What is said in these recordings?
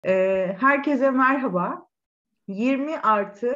Herkese merhaba. 20 artı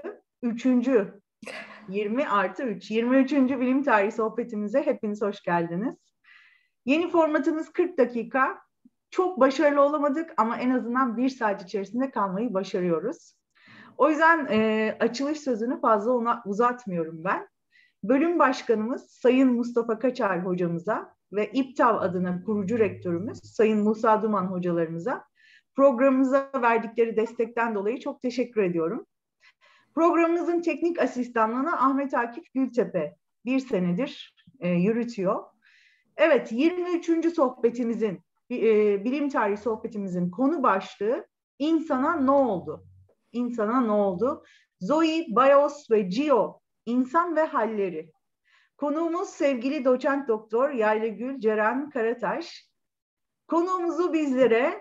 3. 20 artı 3. 23. Bilim Tarihi sohbetimize hepiniz hoş geldiniz. Yeni formatımız 40 dakika. Çok başarılı olamadık ama en azından bir saat içerisinde kalmayı başarıyoruz. O yüzden açılış sözünü fazla uzatmıyorum ben. Bölüm başkanımız Sayın Mustafa Kaçar hocamıza ve İPTAV adına kurucu rektörümüz Sayın Musa Duman hocalarımıza programımıza verdikleri destekten dolayı çok teşekkür ediyorum. Programımızın teknik asistanlığını Ahmet Akif Gültepe bir senedir yürütüyor. Evet, 23. sohbetimizin, bilim tarihi sohbetimizin konu başlığı İnsana ne oldu? İnsana ne oldu? Zoe, Bios ve Geo, İnsan ve Halleri. Konuğumuz sevgili doçent doktor Yaylıgül Ceren Karataş. Konuğumuzu bizlere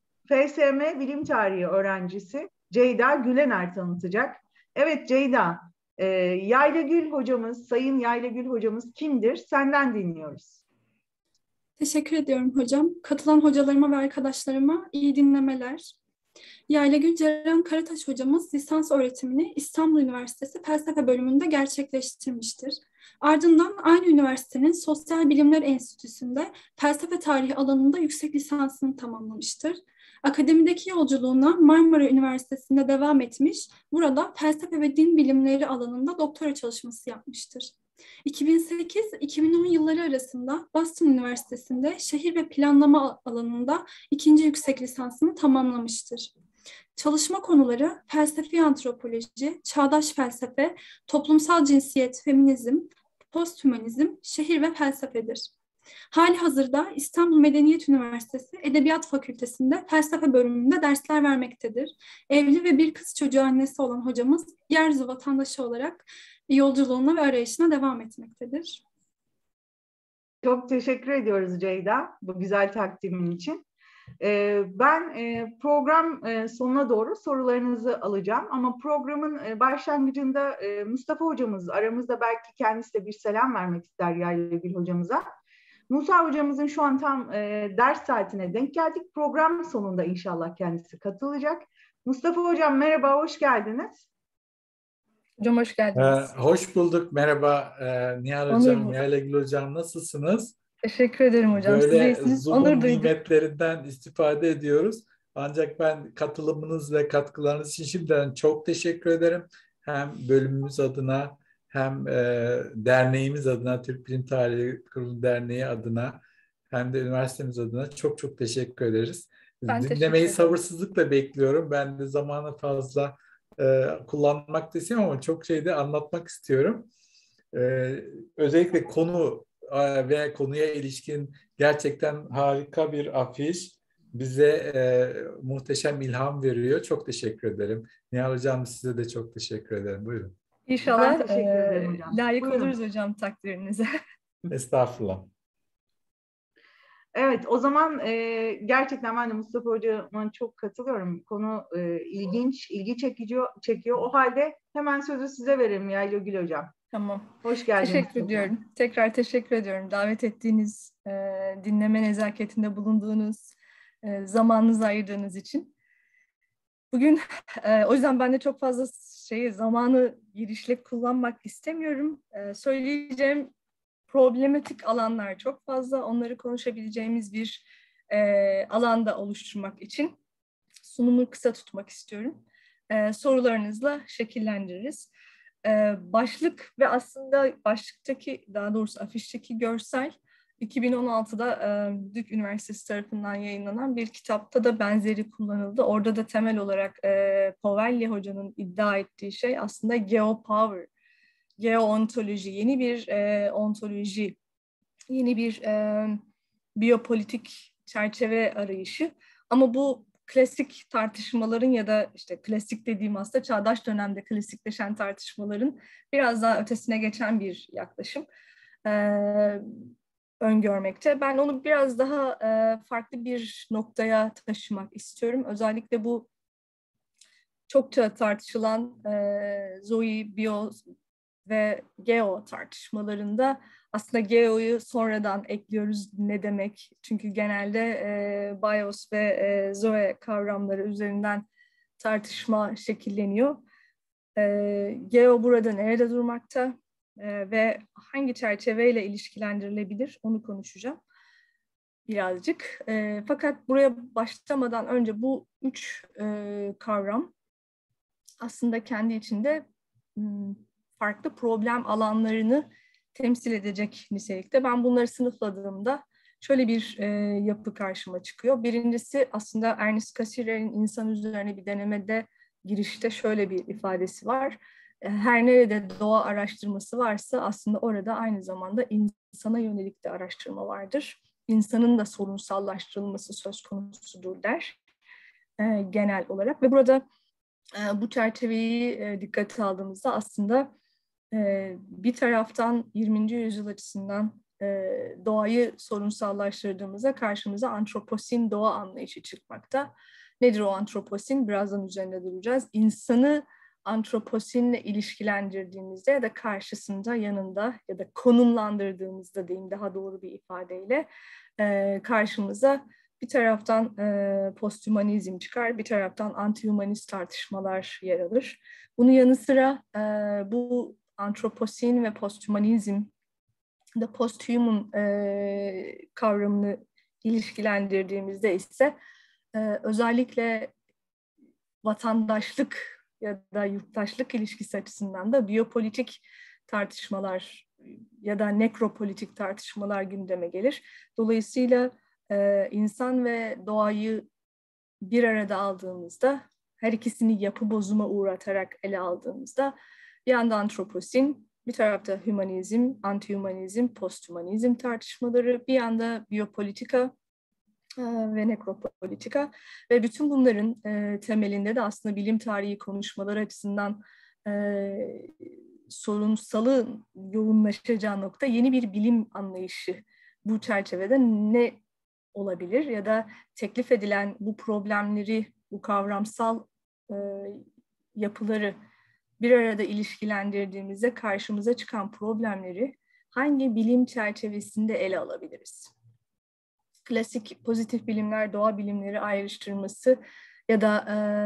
FSM Bilim Tarihi öğrencisi Ceyda Gülener tanıtacak. Evet Ceyda, Yaylıgül hocamız, Sayın Yaylıgül hocamız kimdir? Senden dinliyoruz. Teşekkür ediyorum hocam. Katılan hocalarıma ve arkadaşlarıma iyi dinlemeler. Yaylagül Ceren Karataş hocamız lisans öğretimini İstanbul Üniversitesi Felsefe bölümünde gerçekleştirmiştir. Ardından aynı üniversitenin Sosyal Bilimler Enstitüsü'nde felsefe tarihi alanında yüksek lisansını tamamlamıştır. Akademideki yolculuğuna Marmara Üniversitesi'nde devam etmiş, burada felsefe ve din bilimleri alanında doktora çalışması yapmıştır. 2008-2010 yılları arasında Boston Üniversitesi'nde şehir ve planlama alanında ikinci yüksek lisansını tamamlamıştır. Çalışma konuları felsefi antropoloji, çağdaş felsefe, toplumsal cinsiyet, feminizm, posthümanizm, şehir ve felsefedir. Halihazırda İstanbul Medeniyet Üniversitesi Edebiyat Fakültesi'nde felsefe bölümünde dersler vermektedir. Evli ve bir kız çocuğu annesi olan hocamız yeryüzü vatandaşı olarak yolculuğuna ve arayışına devam etmektedir. Çok teşekkür ediyoruz Ceyda bu güzel takdimin için. Ben program sonuna doğru sorularınızı alacağım ama programın başlangıcında Mustafa hocamız aramızda, belki kendisi de bir selam vermek ister Yaylıgül hocamıza. Musa hocamızın şu an tam ders saatine denk geldik. Program sonunda inşallah kendisi katılacak. Mustafa hocam merhaba, hoş geldiniz. Hocam hoş geldiniz. Hoş bulduk. Merhaba Nihal Hocam, Yaylıgül Hocam, nasılsınız? Teşekkür ederim hocam. Böyle Zoom'un nimetlerinden istifade ediyoruz. Ancak ben katılımınız ve katkılarınız için şimdiden çok teşekkür ederim. Hem bölümümüz adına hem derneğimiz adına, Türk Bilim Tarihi Kurulu Derneği adına hem de üniversitemiz adına çok çok teşekkür ederiz. Dinlemeyi sabırsızlıkla bekliyorum. Ben de zamanı fazla kullanmak da istemiyorum ama çok şey de anlatmak istiyorum. Özellikle konu ve konuya ilişkin gerçekten harika bir afiş bize muhteşem ilham veriyor. Çok teşekkür ederim. Nihal Hocam, size de çok teşekkür ederim. Buyurun. İnşallah layık oluruz hocam takdirinize. Estağfurullah. Evet, o zaman gerçekten ben de Mustafa Hocam'a çok katılıyorum. Konu ilginç, ilgi çekiyor. O halde hemen sözü size verelim Yaylıgül Hocam. Tamam. Hoş geldiniz. Teşekkür ediyorum. Tekrar teşekkür ediyorum. Davet ettiğiniz, dinleme nezaketinde bulunduğunuz, zamanınızı ayırdığınız için. Bugün o yüzden ben de çok fazla zamanı girişle kullanmak istemiyorum. Söyleyeceğim problematik alanlar çok fazla. Onları konuşabileceğimiz bir alanda oluşturmak için sunumu kısa tutmak istiyorum. Sorularınızla şekillendiririz. Başlık ve aslında başlıktaki, daha doğrusu afişteki görsel 2016'da Duke Üniversitesi tarafından yayınlanan bir kitapta da benzeri kullanıldı. Orada da temel olarak Powelli Hoca'nın iddia ettiği şey aslında geopower, geoontoloji, yeni bir ontoloji, yeni bir biyopolitik çerçeve arayışı. Ama bu klasik tartışmaların ya da işte klasik dediğim aslında çağdaş dönemde klasikleşen tartışmaların biraz daha ötesine geçen bir yaklaşım öngörmekte. Ben onu biraz daha farklı bir noktaya taşımak istiyorum. Özellikle bu çokça tartışılan Zoe, Bio ve Geo tartışmalarında Aslında geo'yu sonradan ekliyoruz ne demek? Çünkü genelde bios ve zoe kavramları üzerinden tartışma şekilleniyor. Geo burada nerede durmakta ve hangi çerçeveyle ilişkilendirilebilir onu konuşacağım birazcık. Fakat buraya başlamadan önce bu üç kavram aslında kendi içinde farklı problem alanlarını temsil edecek nitelikte. Ben bunları sınıfladığımda şöyle bir yapı karşıma çıkıyor. Birincisi aslında Ernest Cassirer'in insan üzerine bir denemede girişte şöyle bir ifadesi var. Her nerede doğa araştırması varsa aslında orada aynı zamanda insana yönelik de araştırma vardır. İnsanın da sorunsallaştırılması söz konusudur der genel olarak. Ve burada bu çerçeveyi dikkate aldığımızda aslında bir taraftan 20. yüzyıl açısından doğayı sorunsallaştırdığımızda karşımıza antroposin doğa anlayışı çıkmakta. Nedir o antroposin? Birazdan üzerinde duracağız. İnsanı antroposinle ilişkilendirdiğimizde ya da karşısında, yanında ya da konumlandırdığımızda diyeyim daha doğru bir ifadeyle karşımıza bir taraftan posthumanizm çıkar, bir taraftan anti-humanist tartışmalar yer alır. Bunun yanı sıra bu antroposin ve posthumanizm da posthuman kavramını ilişkilendirdiğimizde ise özellikle vatandaşlık ya da yurttaşlık ilişkisi açısından da biyopolitik tartışmalar ya da nekropolitik tartışmalar gündeme gelir. Dolayısıyla insan ve doğayı bir arada aldığımızda, her ikisini yapı bozuma uğratarak ele aldığımızda bir yanda antroposin, bir tarafta hümanizm, anti-hümanizm, post-hümanizm tartışmaları, bir yanda biyopolitika ve nekropolitika ve bütün bunların temelinde de aslında bilim tarihi konuşmaları açısından sorunsalın yoğunlaşacağı nokta yeni bir bilim anlayışı. Bu çerçevede ne olabilir ya da teklif edilen bu problemleri, bu kavramsal yapıları bir arada ilişkilendirdiğimizde karşımıza çıkan problemleri hangi bilim çerçevesinde ele alabiliriz? Klasik pozitif bilimler, doğa bilimleri ayrıştırması ya da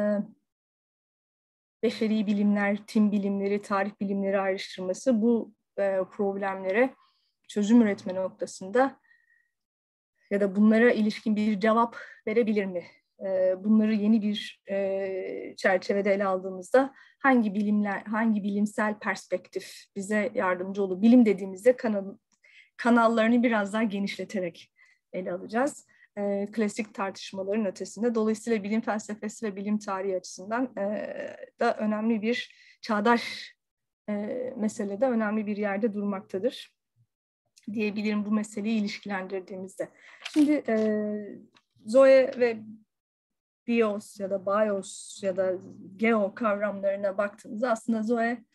beşeri bilimler, tim bilimleri, tarih bilimleri ayrıştırması bu problemlere çözüm üretme noktasında ya da bunlara ilişkin bir cevap verebilir mi? Bunları yeni bir çerçevede ele aldığımızda hangi bilimler, hangi bilimsel perspektif bize yardımcı olur? Bilim dediğimizde kanallarını biraz daha genişleterek ele alacağız. Klasik tartışmaların ötesinde. Dolayısıyla bilim felsefesi ve bilim tarihi açısından da önemli bir çağdaş meselede önemli bir yerde durmaktadır diyebilirim bu meseleyi ilişkilendirdiğimizde. Şimdi zoe ve bios ya da bios ya da geo kavramlarına baktığımızda aslında zoe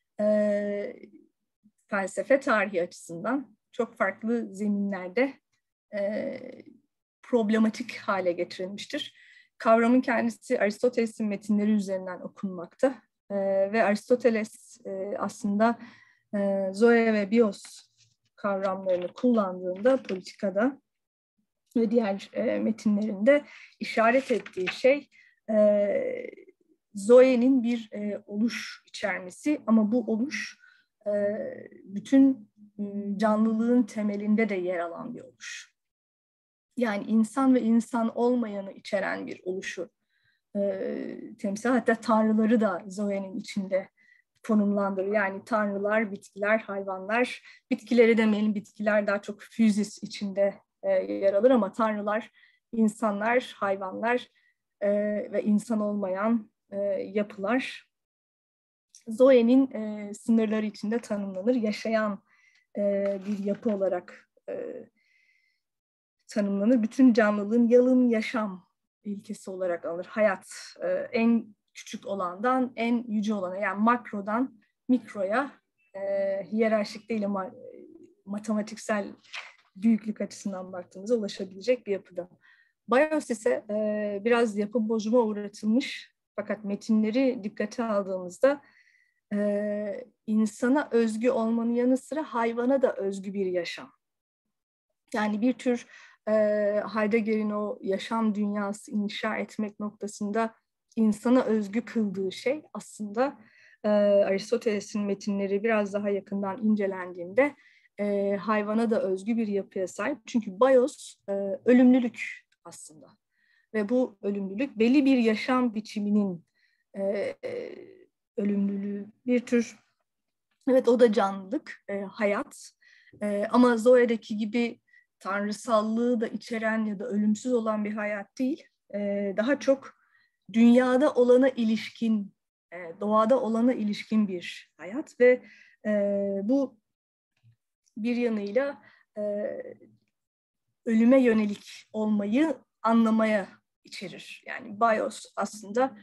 felsefe tarihi açısından çok farklı zeminlerde problematik hale getirilmiştir. Kavramın kendisi Aristoteles'in metinleri üzerinden okunmakta ve Aristoteles aslında zoe ve bios kavramlarını kullandığında politikada ve diğer metinlerinde işaret ettiği şey zoe'nin bir oluş içermesi ama bu oluş bütün canlılığın temelinde de yer alan bir oluş. Yani insan ve insan olmayanı içeren bir oluşu temsil, hatta tanrıları da zoe'nin içinde konumlandırır. Yani tanrılar, bitkiler, hayvanlar, bitkileri demeyelim, bitkiler daha çok füzis içinde yer alır ama tanrılar, insanlar, hayvanlar ve insan olmayan yapılar zoe'nin sınırları içinde tanımlanır. Yaşayan bir yapı olarak tanımlanır. Bütün canlılığın yalın yaşam ilkesi olarak alınır. Hayat en küçük olandan en yüce olana, yani makrodan mikroya hiyerarşik değil ama matematiksel büyüklük açısından baktığımızda ulaşabilecek bir yapıda. Bios ise biraz yapı bozuma uğratılmış fakat metinleri dikkate aldığımızda insana özgü olmanın yanı sıra hayvana da özgü bir yaşam. Yani bir tür Heidegger'in o yaşam dünyası inşa etmek noktasında insana özgü kıldığı şey aslında Aristoteles'in metinleri biraz daha yakından incelendiğinde hayvana da özgü bir yapıya sahip. Çünkü bios ölümlülük aslında. Ve bu ölümlülük belli bir yaşam biçiminin ölümlülüğü, bir tür, evet o da canlılık, hayat. Ama Zoe'deki gibi tanrısallığı da içeren ya da ölümsüz olan bir hayat değil. Daha çok dünyada olana ilişkin, doğada olana ilişkin bir hayat ve bu bir yanıyla ölüme yönelik olmayı anlamaya içerir. Yani bios aslında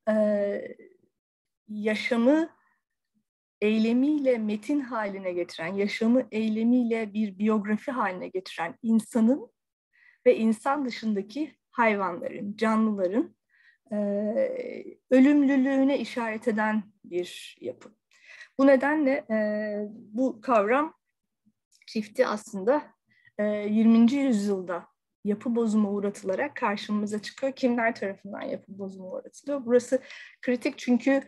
yaşamı eylemiyle metin haline getiren, yaşamı eylemiyle bir biyografi haline getiren insanın ve insan dışındaki hayvanların, canlıların ölümlülüğüne işaret eden bir yapı. Bu nedenle bu kavram çifti aslında 20. yüzyılda yapı bozuma uğratılarak karşımıza çıkıyor. Kimler tarafından yapı bozuma uğratılıyor? Burası kritik çünkü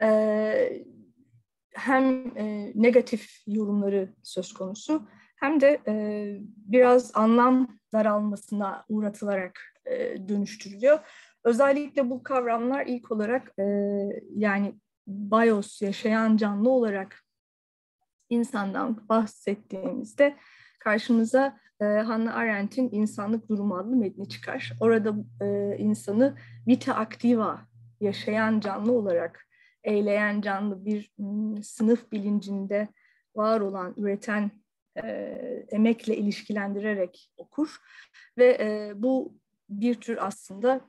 hem negatif yorumları söz konusu hem de biraz anlam daralmasına uğratılarak dönüştürülüyor. Özellikle bu kavramlar ilk olarak yani bios, yaşayan canlı olarak insandan bahsettiğimizde karşımıza Hannah Arendt'in İnsanlık Durumu adlı metni çıkar. Orada insanı vita activa, yaşayan canlı olarak eyleyen canlı bir sınıf bilincinde var olan, üreten emekle ilişkilendirerek okur. Ve bu bir tür aslında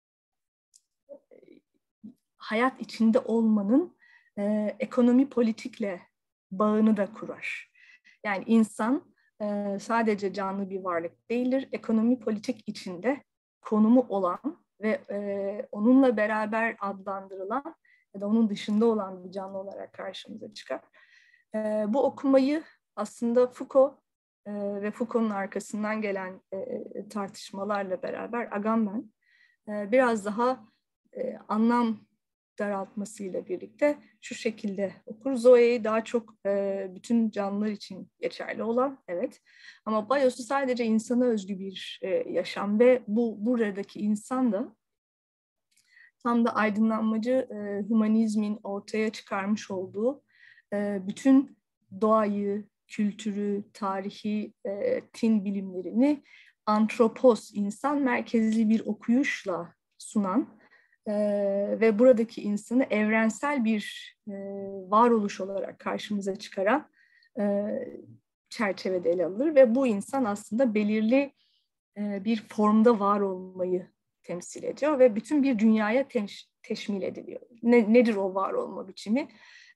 hayat içinde olmanın ekonomi politikle bağını da kurar. Yani insan sadece canlı bir varlık değildir. Ekonomi politik içinde konumu olan ve onunla beraber adlandırılan ya da onun dışında olan bir canlı olarak karşımıza çıkar. Bu okumayı aslında Foucault ve Foucault'un arkasından gelen tartışmalarla beraber Agamben biraz daha anlam daraltmasıyla birlikte şu şekilde okur. Zoe'yi daha çok bütün canlılar için geçerli olan, evet. Ama bios'u sadece insana özgü bir yaşam ve buradaki insan da tam da aydınlanmacı hümanizmin ortaya çıkarmış olduğu bütün doğayı, kültürü, tarihi, tin bilimlerini antropos, insan merkezli bir okuyuşla sunan ve buradaki insanı evrensel bir varoluş olarak karşımıza çıkaran çerçevede ele alınır ve bu insan aslında belirli bir formda var olmayı temsil ediyor ve bütün bir dünyaya teşmil ediliyor. Nedir o var olma biçimi?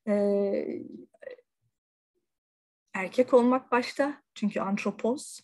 Erkek olmak başta, çünkü antropos,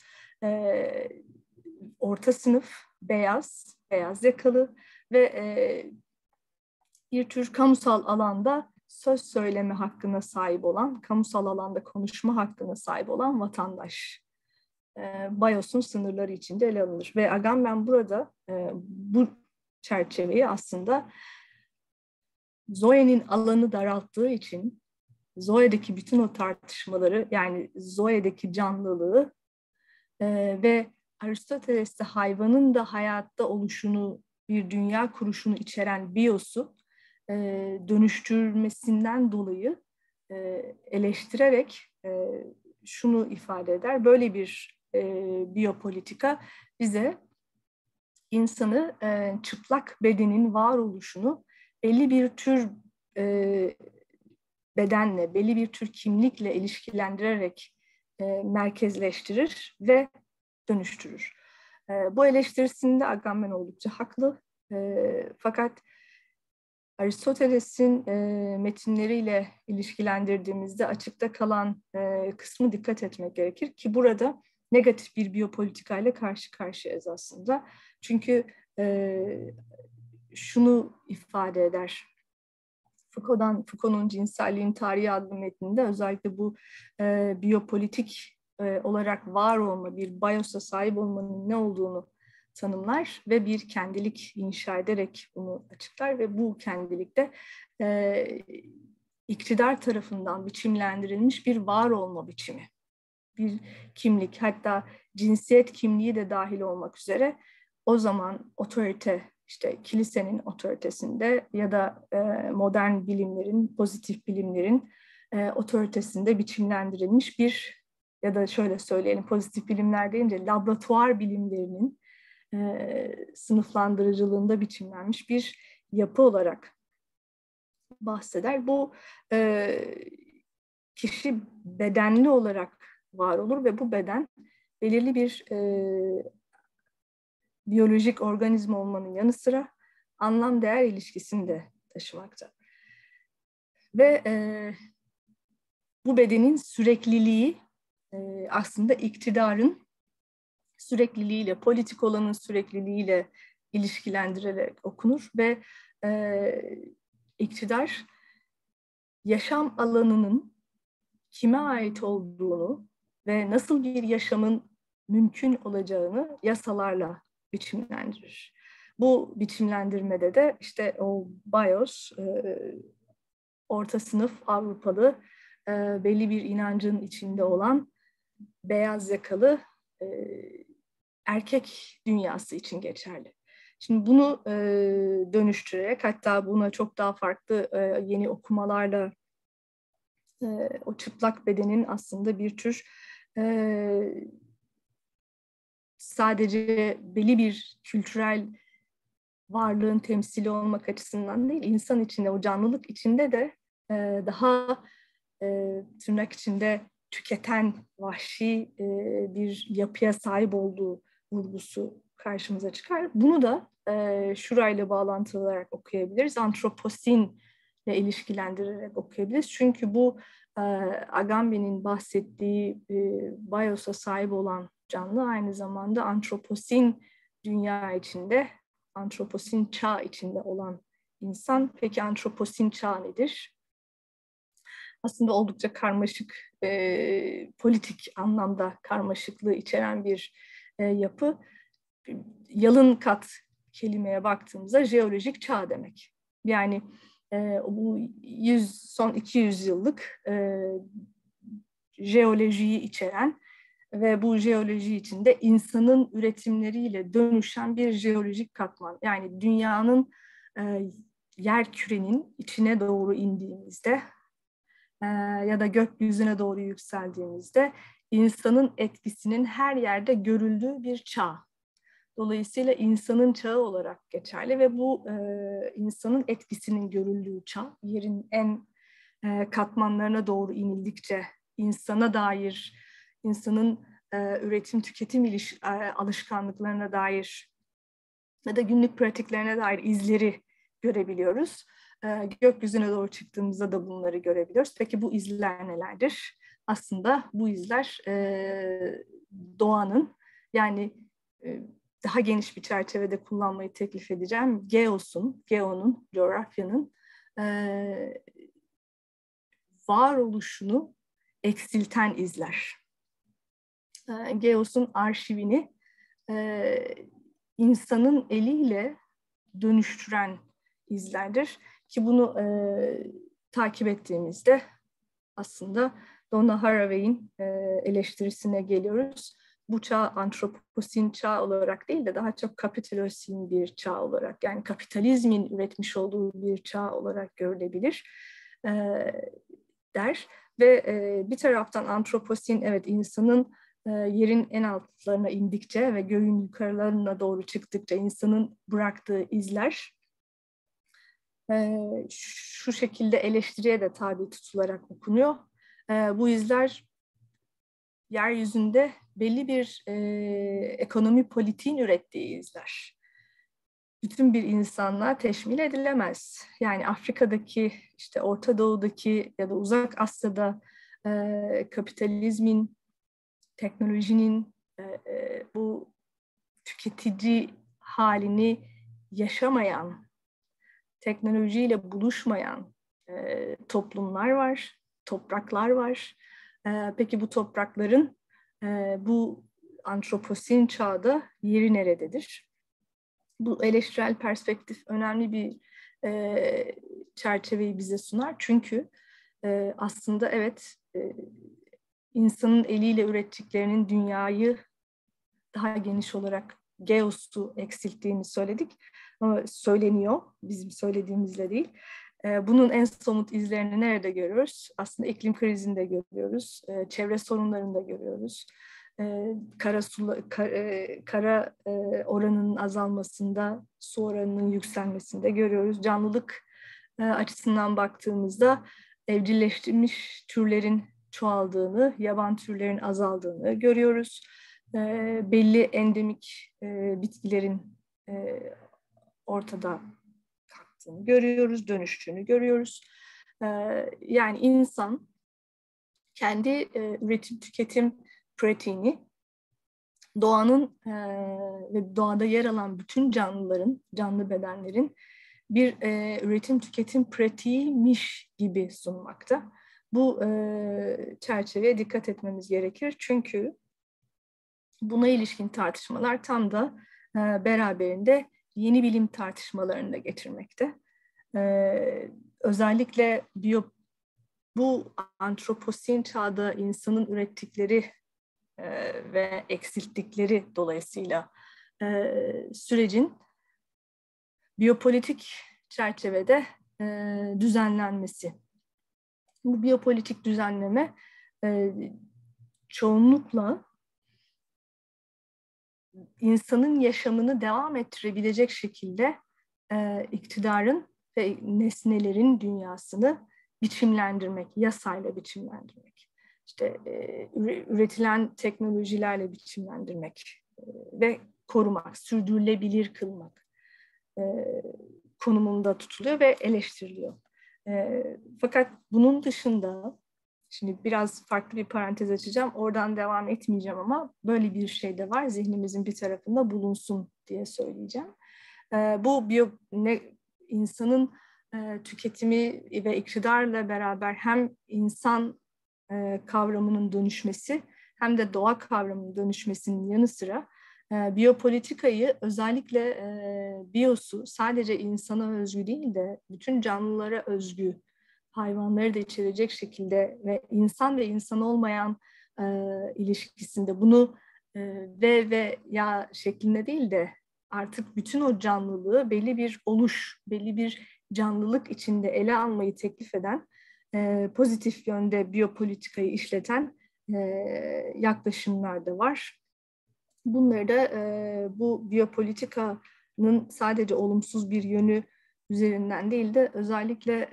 orta sınıf, beyaz yakalı ve bir tür kamusal alanda söz söyleme hakkına sahip olan, kamusal alanda konuşma hakkına sahip olan vatandaş. Bios'un sınırları içinde ele alınır. Ve Agamben burada bu çerçeveyi aslında Zoe'nin alanı daralttığı için Zoe'deki bütün o tartışmaları, yani Zoe'deki canlılığı ve Aristoteles'te hayvanın da hayatta oluşunu, bir dünya kuruşunu içeren bios'u dönüştürmesinden dolayı eleştirerek şunu ifade eder. Böyle bir biyopolitika bize insanı çıplak bedenin varoluşunu belli bir tür bedenle, belli bir tür kimlikle ilişkilendirerek merkezleştirir ve dönüştürür. Bu eleştirisinde Agamben oldukça haklı. Fakat Aristoteles'in metinleriyle ilişkilendirdiğimizde açıkta kalan kısmı dikkat etmek gerekir ki burada negatif bir biyopolitikayla karşı karşıyayız aslında. Çünkü şunu ifade eder Foucault'un Cinselliğin Tarihi adlı metninde özellikle bu biyopolitik olarak var olma, bir bios'a sahip olmanın ne olduğunu tanımlar ve bir kendilik inşa ederek bunu açıklar ve bu kendilikte iktidar tarafından biçimlendirilmiş bir var olma biçimi, bir kimlik, hatta cinsiyet kimliği de dahil olmak üzere o zaman otorite, işte kilisenin otoritesinde ya da modern bilimlerin, pozitif bilimlerin otoritesinde biçimlendirilmiş bir, ya da şöyle söyleyelim, pozitif bilimler deyince laboratuvar bilimlerinin sınıflandırıcılığında biçimlenmiş bir yapı olarak bahseder. Bu kişi bedenli olarak var olur ve bu beden belirli bir biyolojik organizma olmanın yanı sıra anlam değer ilişkisini de taşımakta. Ve bu bedenin sürekliliği aslında iktidarın sürekliliğiyle, politik olanın sürekliliğiyle ilişkilendirerek okunur ve iktidar yaşam alanının kime ait olduğunu ve nasıl bir yaşamın mümkün olacağını yasalarla biçimlendirir. Bu biçimlendirmede de işte o bios, orta sınıf Avrupalı, belli bir inancın içinde olan beyaz yakalı erkek dünyası için geçerli. Şimdi bunu dönüştürerek, hatta buna çok daha farklı yeni okumalarla o çıplak bedenin aslında bir tür sadece belli bir kültürel varlığın temsili olmak açısından değil, insan içinde, o canlılık içinde de daha tırnak içinde tüketen, vahşi bir yapıya sahip olduğu vurgusu karşımıza çıkar. Bunu da şurayla bağlantılı olarak okuyabiliriz. Antroposinle ilişkilendirerek okuyabiliriz. Çünkü bu Agamben'in bahsettiği bios'a sahip olan canlı aynı zamanda antroposin dünya içinde, antroposin çağ içinde olan insan. Peki antroposin çağ nedir? Aslında oldukça karmaşık, politik anlamda karmaşıklığı içeren bir yapı. Yalın kat kelimeye baktığımızda jeolojik çağ demek. Yani bu son 200 yıllık jeolojiyi içeren ve bu jeoloji içinde insanın üretimleriyle dönüşen bir jeolojik katman. Yani dünyanın, yer kürenin içine doğru indiğimizde ya da gökyüzüne doğru yükseldiğimizde insanın etkisinin her yerde görüldüğü bir çağ. Dolayısıyla insanın çağı olarak geçerli ve bu insanın etkisinin görüldüğü çağ, yerin en katmanlarına doğru inildikçe insana dair, insanın üretim tüketim alışkanlıklarına dair ya da günlük pratiklerine dair izleri görebiliyoruz. Gökyüzüne doğru çıktığımızda da bunları görebiliyoruz. Peki bu izler nelerdir? Aslında bu izler doğanın, yani daha geniş bir çerçevede kullanmayı teklif edeceğim. Geonun, coğrafyanın varoluşunu eksilten izler. Geos'un arşivini insanın eliyle dönüştüren izlerdir. Ki bunu takip ettiğimizde aslında Donna Haraway'in eleştirisine geliyoruz. Bu çağ antroposin çağ olarak değil de daha çok kapitalosin bir çağ olarak, yani kapitalizmin üretmiş olduğu bir çağ olarak görülebilir der. Ve bir taraftan antroposin, evet, insanın yerin en altlarına indikçe ve göğün yukarılarına doğru çıktıkça insanın bıraktığı izler şu şekilde eleştiriye de tabi tutularak okunuyor. Bu izler yeryüzünde belli bir ekonomi politiğin ürettiği izler. Bütün bir insanlığa teşmil edilemez. Yani Afrika'daki, işte Orta Doğu'daki ya da Uzak Asya'da kapitalizmin, teknolojinin bu tüketici halini yaşamayan, teknolojiyle buluşmayan, toplumlar var, topraklar var. Peki bu toprakların bu antroposen çağda yeri nerededir? Bu eleştirel perspektif önemli bir çerçeveyi bize sunar. Çünkü aslında evet, insanın eliyle ürettiklerinin dünyayı daha geniş olarak geosu eksilttiğini söyledik. Ama söyleniyor, bizim söylediğimizle değil. Bunun en somut izlerini nerede görüyoruz? Aslında iklim krizinde görüyoruz, çevre sorunlarında görüyoruz. Kara oranının azalmasında, su oranının yükselmesinde görüyoruz. Canlılık açısından baktığımızda evcilleştirilmiş türlerin çoğaldığını, yaban türlerin azaldığını görüyoruz. Belli endemik bitkilerin ortada kalktığını görüyoruz, dönüştüğünü görüyoruz. Yani insan kendi üretim tüketim pratiğini doğanın ve doğada yer alan bütün canlıların, canlı bedenlerin bir üretim tüketim pratiğiymiş gibi sunmakta. Bu çerçeveye dikkat etmemiz gerekir. Çünkü buna ilişkin tartışmalar tam da beraberinde yeni bilim tartışmalarını da getirmekte. Özellikle bu antroposen çağda insanın ürettikleri ve eksilttikleri dolayısıyla sürecin biyopolitik çerçevede düzenlenmesi. Bu biyopolitik düzenleme çoğunlukla insanın yaşamını devam ettirebilecek şekilde iktidarın ve nesnelerin dünyasını biçimlendirmek, yasayla biçimlendirmek, işte üretilen teknolojilerle biçimlendirmek ve korumak, sürdürülebilir kılmak konumunda tutuluyor ve eleştiriliyor. Fakat bunun dışında, şimdi biraz farklı bir parantez açacağım, oradan devam etmeyeceğim ama böyle bir şey de var, zihnimizin bir tarafında bulunsun diye söyleyeceğim. Bu insanın tüketimi ve iktidarla beraber hem insan kavramının dönüşmesi hem de doğa kavramının dönüşmesinin yanı sıra biyopolitikayı, özellikle biyosu sadece insana özgü değil de bütün canlılara özgü, hayvanları da içerecek şekilde ve insan olmayan ilişkisinde bunu ve ya şeklinde değil de artık bütün o canlılığı belli bir oluş, belli bir canlılık içinde ele almayı teklif eden, pozitif yönde biyopolitikayı işleten yaklaşımlar da var. Bunları da bu biyopolitikanın sadece olumsuz bir yönü üzerinden değil de özellikle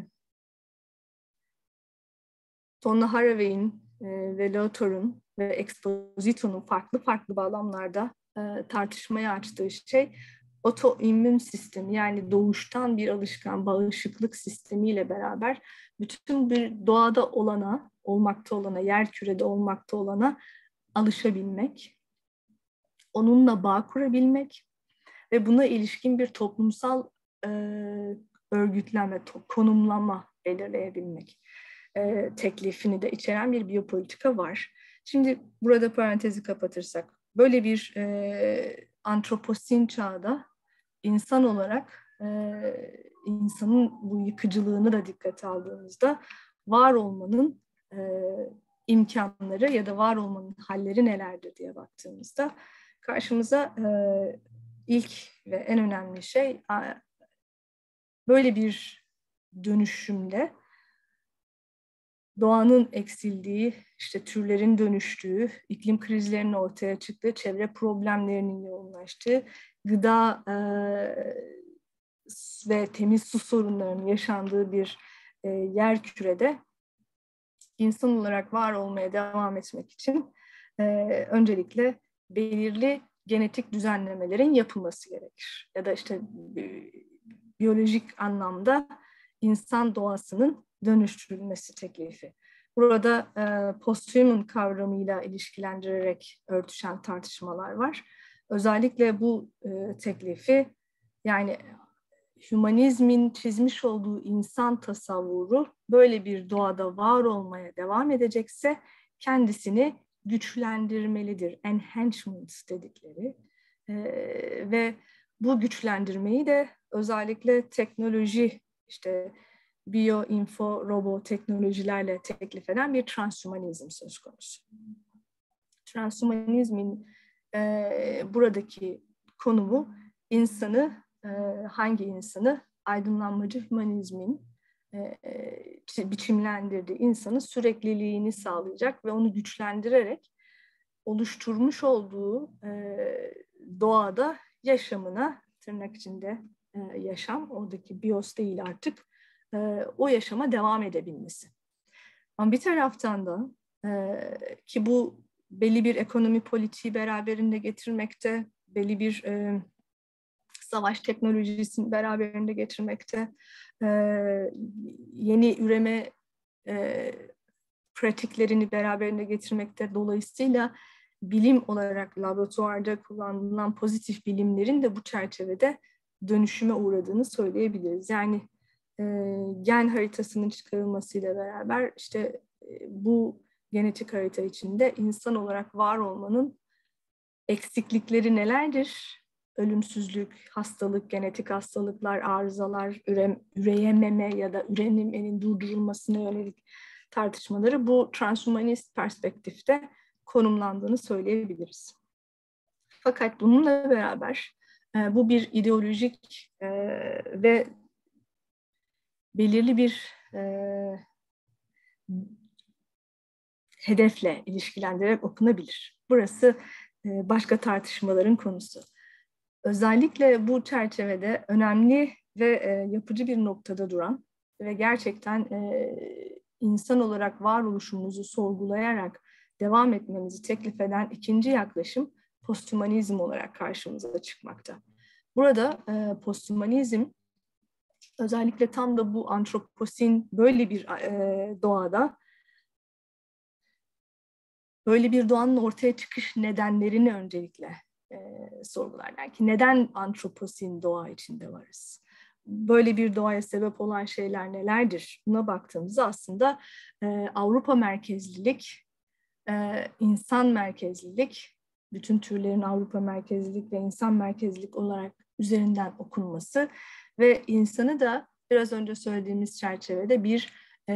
Donna Haraway'in ve Lautor'un ve Exposito'nun farklı bağlamlarda tartışmaya açtığı şey otoimmün sistemi, yani doğuştan bir alışkan bağışıklık sistemiyle beraber bütün bir doğada olmakta olana, yerkürede olmakta olana alışabilmek, onunla bağ kurabilmek ve buna ilişkin bir toplumsal örgütlenme, konumlama belirleyebilmek teklifini de içeren bir biyopolitika var. Şimdi burada parantezi kapatırsak, böyle bir antroposen çağda insan olarak insanın bu yıkıcılığını da dikkate aldığımızda var olmanın imkanları ya da var olmanın halleri nelerdir diye baktığımızda karşımıza ilk ve en önemli şey, böyle bir dönüşümde doğanın eksildiği, işte türlerin dönüştüğü, iklim krizlerinin ortaya çıktığı, çevre problemlerinin yoğunlaştığı, gıda ve temiz su sorunlarının yaşandığı bir yerkürede insan olarak var olmaya devam etmek için öncelikle belirli genetik düzenlemelerin yapılması gerekir. Ya da işte biyolojik anlamda insan doğasının dönüştürülmesi teklifi. Burada posthuman kavramıyla ilişkilendirerek örtüşen tartışmalar var. Özellikle bu teklifi, yani hümanizmin çizmiş olduğu insan tasavvuru böyle bir doğada var olmaya devam edecekse kendisini güçlendirmelidir. Enhancement dedikleri. Ve bu güçlendirmeyi de özellikle teknoloji, işte bioinfo, robo teknolojilerle teklif eden bir transhümanizm söz konusu. Transhümanizmin buradaki konumu hangi insanı aydınlanmacı hümanizmin biçimlendirdiği insanın sürekliliğini sağlayacak ve onu güçlendirerek oluşturmuş olduğu doğada yaşamına, tırnak içinde yaşam, oradaki bios değil artık, o yaşama devam edebilmesi. Ama bir taraftan da ki bu belli bir ekonomi politiği beraberinde getirmekte, belli bir savaş teknolojisini beraberinde getirmekte, yeni üreme pratiklerini beraberinde getirmekte. Dolayısıyla bilim olarak laboratuvarda kullanılan pozitif bilimlerin de bu çerçevede dönüşüme uğradığını söyleyebiliriz. Yani gen haritasının çıkarılmasıyla beraber işte bu genetik harita içinde insan olarak var olmanın eksiklikleri nelerdir? Ölümsüzlük, hastalık, genetik hastalıklar, arızalar, üreyememe ya da üremenin durdurulmasına yönelik tartışmaları bu transhumanist perspektifte konumlandığını söyleyebiliriz. Fakat bununla beraber bu bir ideolojik ve belirli bir hedefle ilişkilendirerek okunabilir. Burası başka tartışmaların konusu. Özellikle bu çerçevede önemli ve yapıcı bir noktada duran ve gerçekten insan olarak varoluşumuzu sorgulayarak devam etmemizi teklif eden ikinci yaklaşım posthumanizm olarak karşımıza çıkmakta. Burada posthumanizm özellikle tam da bu antroposin böyle bir doğada, böyle bir doğanın ortaya çıkış nedenlerini öncelikle sorgularlar ki neden antroposin doğa içinde varız? Böyle bir doğaya sebep olan şeyler nelerdir? Buna baktığımızda aslında Avrupa merkezlilik, insan merkezlilik, bütün türlerin Avrupa merkezlilik ve insan merkezlilik olarak üzerinden okunması ve insanı da biraz önce söylediğimiz çerçevede bir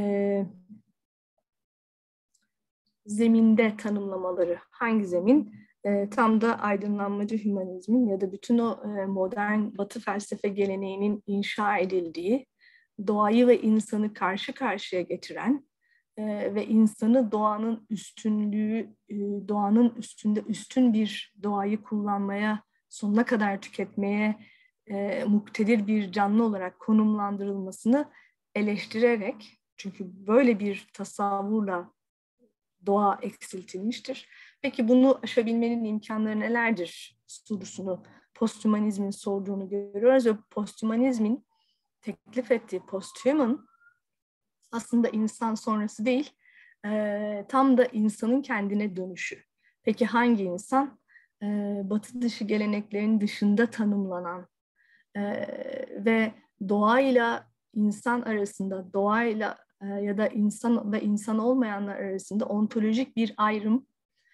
zeminde tanımlamaları. Hangi zemin? Tam da aydınlanmacı hümanizmin ya da bütün o modern Batı felsefe geleneğinin inşa edildiği, doğayı ve insanı karşı karşıya getiren ve insanı doğanın üstünlüğü, doğanın üstünde üstün bir doğayı kullanmaya, sonuna kadar tüketmeye muktedir bir canlı olarak konumlandırılmasını eleştirerek, çünkü böyle bir tasavvurla doğa eksiltilmiştir. Peki bunu aşabilmenin imkanları nelerdir sorusunu posthumanizmin sorduğunu görüyoruz ve posthumanizmin teklif ettiği posthuman aslında insan sonrası değil, tam da insanın kendine dönüşü. Peki hangi insan? Batı dışı geleneklerin dışında tanımlanan ve doğayla insan arasında, doğayla ya da insan ve insan olmayanlar arasında ontolojik bir ayrım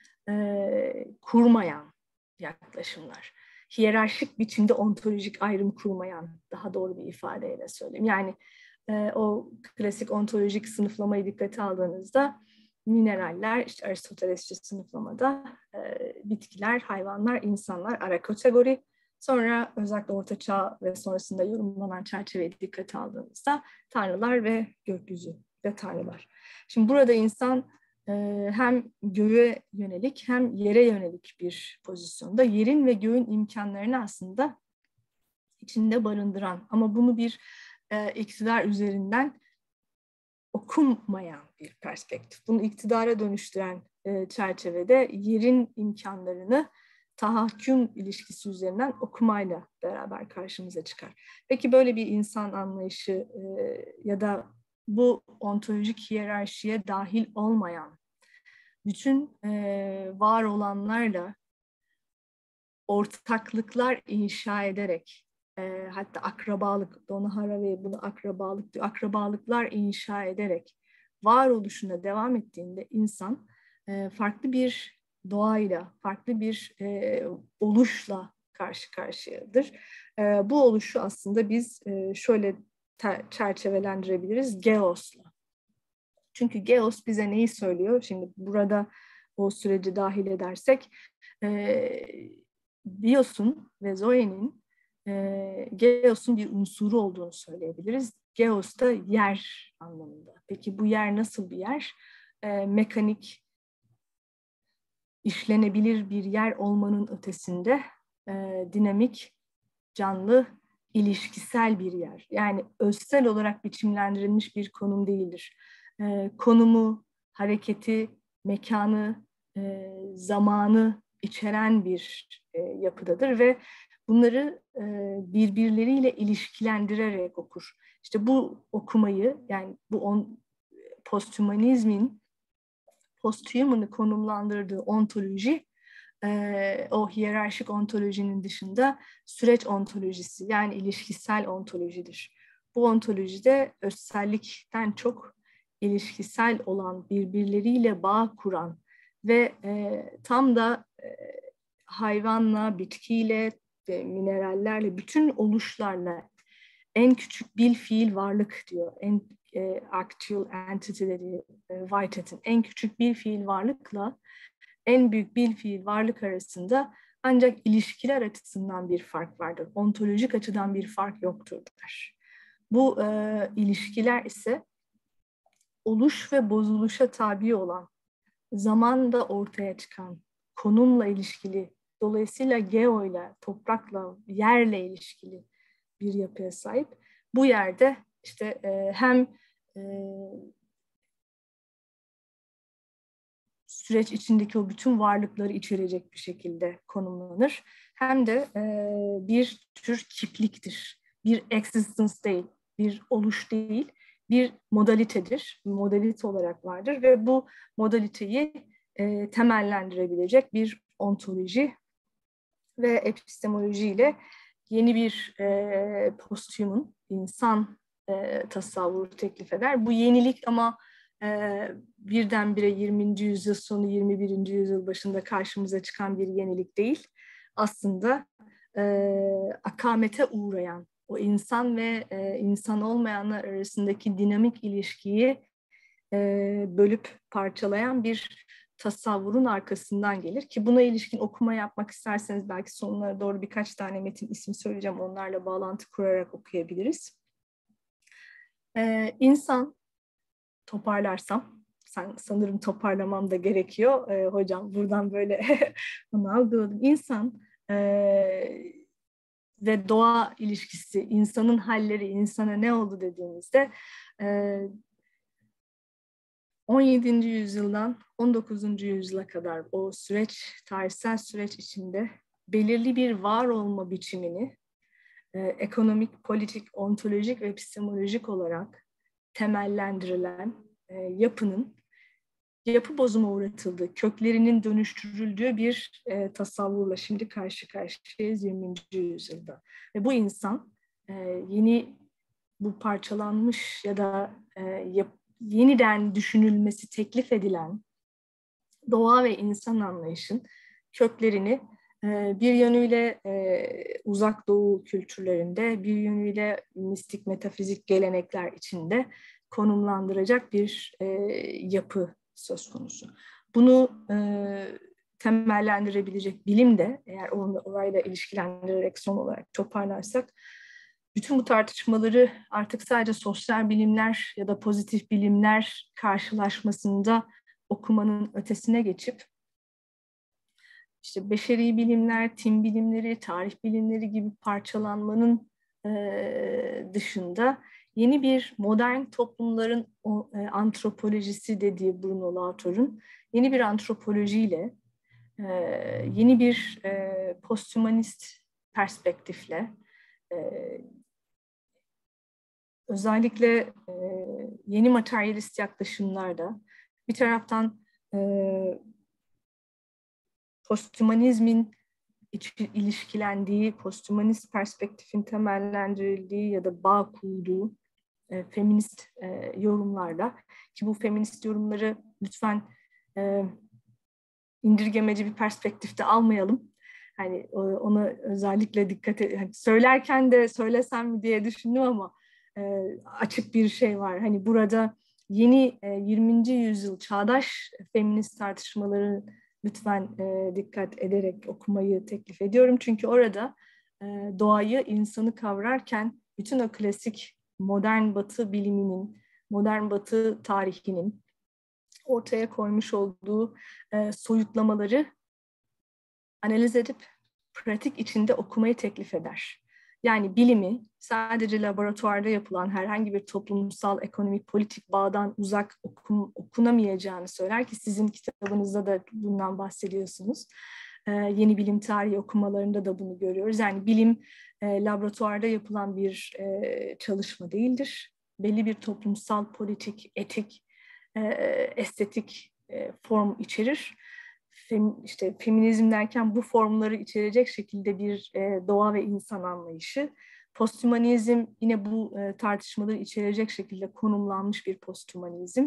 kurmayan yaklaşımlar. Hiyerarşik biçimde ontolojik ayrım kurmayan, daha doğru bir ifadeyle söyleyeyim. Yani o klasik ontolojik sınıflamayı dikkate aldığınızda mineraller, işte Aristotelesçi sınıflamada bitkiler, hayvanlar, insanlar ara kategori. Sonra özellikle Orta Çağ ve sonrasında yorumlanan çerçeveyi dikkate aldığımızda tanrılar ve gökyüzü ve tanrılar. Şimdi burada insan hem göğe yönelik hem yere yönelik bir pozisyonda. Yerin ve göğün imkanlarını aslında içinde barındıran ama bunu bir iktidar üzerinden okunmayan bir perspektif. Bunu iktidara dönüştüren çerçevede yerin imkanlarını tahakküm ilişkisi üzerinden okumayla beraber karşımıza çıkar. Peki böyle bir insan anlayışı ya da bu ontolojik hiyerarşiye dahil olmayan bütün var olanlarla ortaklıklar inşa ederek hatta akrabalık, Donna Haraway bunu akrabalık diyor. Akrabalıklar inşa ederek varoluşuna devam ettiğinde insan farklı bir doğayla, farklı bir oluşla karşı karşıyadır. Bu oluşu aslında biz şöyle çerçevelendirebiliriz, geosla. Çünkü geos bize neyi söylüyor? Şimdi burada o süreci dahil edersek, bios'un ve zoe'nin geos'un bir unsuru olduğunu söyleyebiliriz. Geos da yer anlamında. Peki bu yer nasıl bir yer? Mekanik, işlenebilir bir yer olmanın ötesinde dinamik, canlı, ilişkisel bir yer. Yani özsel olarak biçimlendirilmiş bir konum değildir. Konumu, hareketi, mekanı, zamanı içeren bir yapıdadır ve bunları birbirleriyle ilişkilendirerek okur. İşte bu okumayı, yani bu posthumanizmin posthuman'ı konumlandırdığı ontoloji, o hiyerarşik ontolojinin dışında süreç ontolojisi, yani ilişkisel ontolojidir. Bu ontolojide özsellikten çok ilişkisel olan, birbirleriyle bağ kuran ve tam da hayvanla, bitkiyle, minerallerle, bütün oluşlarla en küçük bil fiil varlık diyor. En actual entity dediği Whitehead'in en küçük bil fiil varlıkla en büyük bil fiil varlık arasında ancak ilişkiler açısından bir fark vardır. Ontolojik açıdan bir fark yoktur der. Bu ilişkiler ise oluş ve bozuluşa tabi olan, zamanda ortaya çıkan, konumla ilişkili, dolayısıyla geoyla, toprakla, yerle ilişkili bir yapıya sahip. Bu yerde işte hem süreç içindeki o bütün varlıkları içerecek bir şekilde konumlanır. Hem de bir tür kipliktir. Bir existence değil, bir oluş değil, bir modalitedir. Bir modalite olarak vardır ve bu modaliteyi temellendirebilecek bir ontoloji ve epistemolojiyle yeni bir posthuman, insan tasavvuru teklif eder. Bu yenilik ama birdenbire 20. yüzyıl sonu 21. yüzyıl başında karşımıza çıkan bir yenilik değil. Aslında akamete uğrayan, o insan ve insan olmayanlar arasındaki dinamik ilişkiyi bölüp parçalayan bir tasavvurun arkasından gelir ki buna ilişkin okuma yapmak isterseniz belki sonlara doğru birkaç tane metin ismi söyleyeceğim, onlarla bağlantı kurarak okuyabiliriz. İnsan, toparlarsam, sanırım toparlamam da gerekiyor hocam, buradan böyle onu algıladım. İnsan ve doğa ilişkisi, insanın halleri, insana ne oldu dediğimizde 17. yüzyıldan 19. yüzyıla kadar o süreç, tarihsel süreç içinde belirli bir var olma biçimini ekonomik, politik, ontolojik ve epistemolojik olarak temellendirilen yapının yapı bozuma uğratıldığı, köklerinin dönüştürüldüğü bir tasavvurla şimdi karşı karşıyayız 20. yüzyılda. Ve bu insan yeni, bu parçalanmış ya da yeniden düşünülmesi teklif edilen doğa ve insan anlayışın köklerini bir yönüyle uzak doğu kültürlerinde, bir yönüyle mistik metafizik gelenekler içinde konumlandıracak bir yapı söz konusu. Bunu temellendirebilecek bilim de, eğer orayla ilişkilendirerek son olarak toparlarsak, bütün bu tartışmaları artık sadece sosyal bilimler ya da pozitif bilimler karşılaşmasında okumanın ötesine geçip işte beşeri bilimler, tim bilimleri, tarih bilimleri gibi parçalanmanın dışında yeni bir modern toplumların antropolojisi dediği Bruno Latour'un yeni bir antropolojiyle, yeni bir posthumanist perspektifle, özellikle yeni materyalist yaklaşımlarda bir taraftan posthumanizmin ilişkilendiği, posthumanist perspektifin temellendirildiği ya da bağ kurduğu feminist yorumlarla, ki bu feminist yorumları lütfen indirgemeci bir perspektifte almayalım. Hani ona özellikle dikkat et. Yani söylerken de söylesem mi diye düşündüm ama açık bir şey var. Hani burada yeni 20. yüzyıl çağdaş feminist tartışmaları lütfen dikkat ederek okumayı teklif ediyorum. Çünkü orada doğayı, insanı kavrarken bütün o klasik modern Batı biliminin, modern Batı tarihinin ortaya koymuş olduğu soyutlamaları analiz edip pratik içinde okumayı teklif eder. Yani bilimi sadece laboratuvarda yapılan herhangi bir toplumsal, ekonomik, politik bağdan uzak okunamayacağını söyler ki sizin kitabınızda da bundan bahsediyorsunuz. Yeni bilim tarihi okumalarında da bunu görüyoruz. Yani bilim laboratuvarda yapılan bir çalışma değildir. Belli bir toplumsal, politik, etik, estetik form içerir. İşte feminizm derken bu formları içerecek şekilde bir doğa ve insan anlayışı. Posthumanizm yine bu tartışmaları içerecek şekilde konumlanmış bir posthumanizm.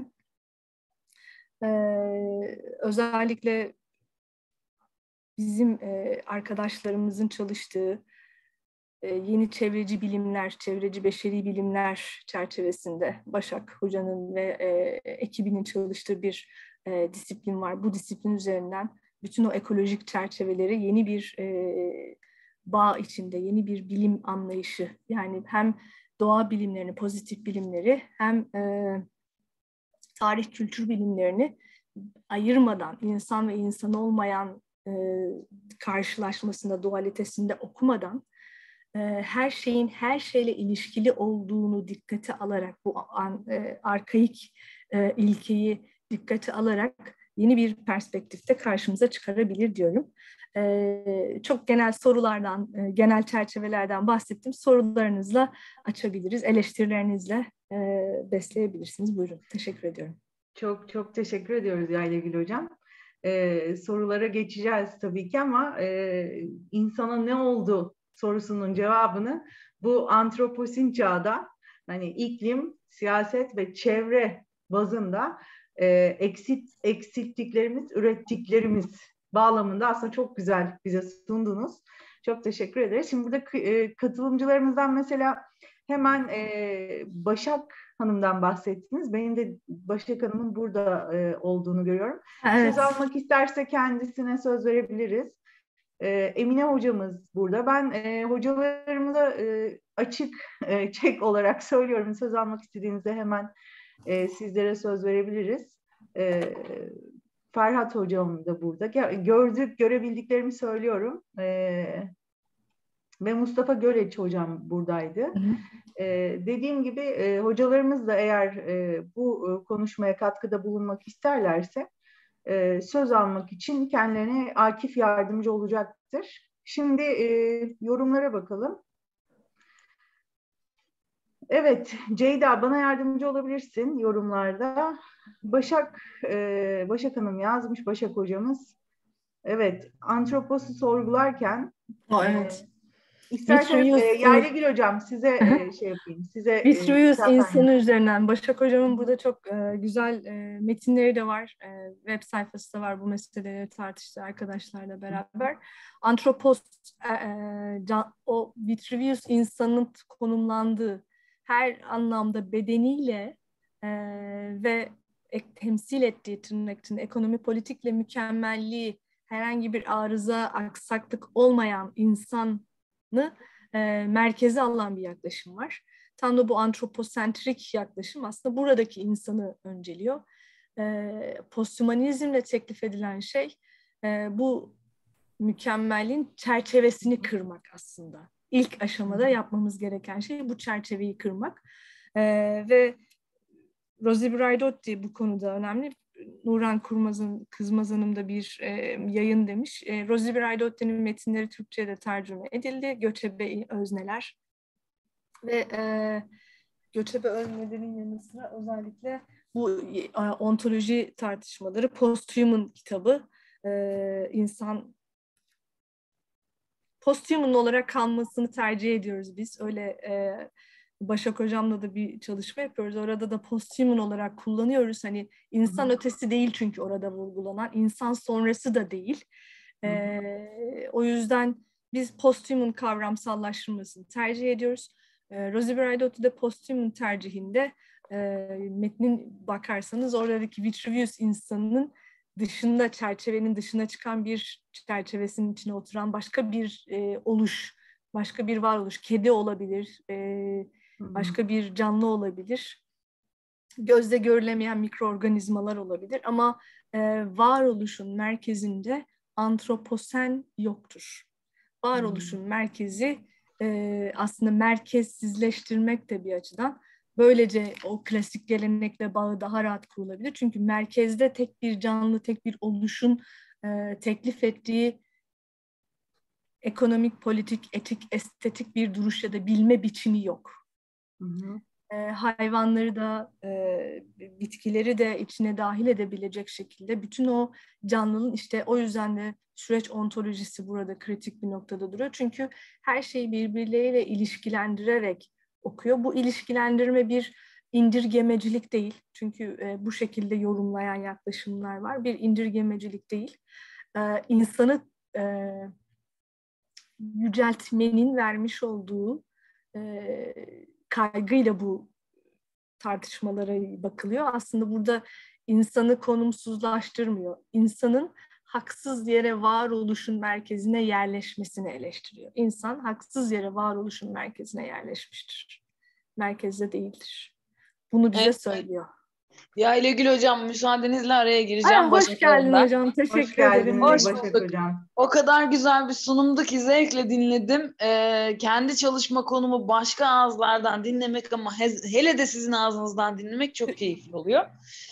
Özellikle bizim arkadaşlarımızın çalıştığı yeni çevreci bilimler, çevreci beşeri bilimler çerçevesinde Başak Hoca'nın ve ekibinin çalıştığı bir disiplin var. Bu disiplin üzerinden bütün o ekolojik çerçeveleri yeni bir bağ içinde, yeni bir bilim anlayışı, yani hem doğa bilimlerini, pozitif bilimleri hem tarih kültür bilimlerini ayırmadan, insan ve insan olmayan karşılaşmasında, dualitesinde okumadan her şeyin her şeyle ilişkili olduğunu dikkate alarak, bu arkaik ilkeyi dikkate alarak yeni bir perspektifte karşımıza çıkarabilir diyorum. Çok genel sorulardan, genel çerçevelerden bahsettim. Sorularınızla açabiliriz, eleştirilerinizle besleyebilirsiniz. Buyurun, teşekkür ediyorum. Çok çok teşekkür ediyoruz Yaylagül Hocam. Sorulara geçeceğiz tabii ki ama insana ne oldu sorusunun cevabını bu antroposin çağda, hani iklim, siyaset ve çevre bazında eksilttiklerimiz, ürettiklerimiz bağlamında aslında çok güzel bize sundunuz. Çok teşekkür ederiz. Şimdi burada katılımcılarımızdan mesela hemen Başak Hanım'dan bahsettiniz. Benim de Başak Hanım'ın burada olduğunu görüyorum. Evet. Söz almak isterse kendisine söz verebiliriz. Emine hocamız burada. Ben hocalarımıza açık çek olarak söylüyorum. Söz almak istediğinizde hemen sizlere söz verebiliriz. Ferhat hocam da burada. Görebildiklerimi söylüyorum. Ve Mustafa Göleç hocam buradaydı. Dediğim gibi hocalarımız da eğer bu konuşmaya katkıda bulunmak isterlerse söz almak için kendilerine akif yardımcı olacaktır. Şimdi yorumlara bakalım. Evet, Ceyda bana yardımcı olabilirsin yorumlarda. Başak Hanım yazmış, Başak hocamız. Evet, antroposu sorgularken Evet. İsterseniz Yaylagül Hocam size şey yapayım. Size Vitruvius insanı üzerinden. Başak Hocam'ın burada çok güzel metinleri de var. Web sayfası da var bu meseleleri tartıştığı arkadaşlarla beraber. Antropos, o Vitruvius insanın konumlandığı her anlamda bedeniyle ve temsil ettiği tırnak içinde ekonomi politikle mükemmelliği, herhangi bir arıza, aksaklık olmayan insanı merkeze alan bir yaklaşım var. Tam da bu antroposentrik yaklaşım aslında buradaki insanı önceliyor. Posthumanizmle teklif edilen şey bu mükemmelliğin çerçevesini kırmak aslında. İlk aşamada yapmamız gereken şey bu çerçeveyi kırmak. Ve Rosie Braidotti bu konuda önemli. Nurhan Kızmaz Hanım da bir yayın demiş. Rosie Braidotti'nin metinleri Türkçe'ye de tercüme edildi. Göçebe özneler. Ve göçebe öznelerin yanı sıra özellikle bu ontoloji tartışmaları, Posthuman kitabı, insan posthuman olarak kalmasını tercih ediyoruz biz. Öyle Başak Hocam'la da bir çalışma yapıyoruz. Orada da posthuman olarak kullanıyoruz. Hani insan ötesi değil çünkü orada vurgulanan. İnsan sonrası da değil. O yüzden biz posthuman kavramsallaştırmasını tercih ediyoruz. Rosie Braidotti posthuman tercihinde metnin bakarsanız oradaki Vitruvius insanının dışında, çerçevenin dışına çıkan bir çerçevesinin içine oturan başka bir oluş, başka bir varoluş, kedi olabilir, başka bir canlı olabilir, gözle görülemeyen mikroorganizmalar olabilir ama varoluşun merkezinde antroposen yoktur. Varoluşun merkezi aslında merkezsizleştirmek de bir açıdan. Böylece o klasik gelenekle bağı daha rahat kurulabilir. Çünkü merkezde tek bir canlı, tek bir oluşun teklif ettiği ekonomik, politik, etik, estetik bir duruş ya da bilme biçimi yok. Hayvanları da, bitkileri de içine dahil edebilecek şekilde bütün o canlının işte o yüzden de süreç ontolojisi burada kritik bir noktada duruyor. Çünkü her şeyi birbirleriyle ilişkilendirerek okuyor. Bu ilişkilendirme bir indirgemecilik değil. Çünkü bu şekilde yorumlayan yaklaşımlar var. Bir indirgemecilik değil. İnsanı yüceltmenin vermiş olduğu kaygıyla bu tartışmalara bakılıyor. Aslında burada insanı konumsuzlaştırmıyor. İnsanın haksız yere varoluşun merkezine yerleşmesini eleştiriyor. İnsan haksız yere varoluşun merkezine yerleşmiştir. Merkezde değildir. Bunu bize söylüyor. Yaylegül Hocam, müsaadenizle araya gireceğim. Hoş geldin hocam. Teşekkür ederim. Hoş bulduk. O kadar güzel bir sunumdu ki zevkle dinledim. Kendi çalışma konumu başka ağızlardan dinlemek ama hele de sizin ağzınızdan dinlemek çok keyifli oluyor.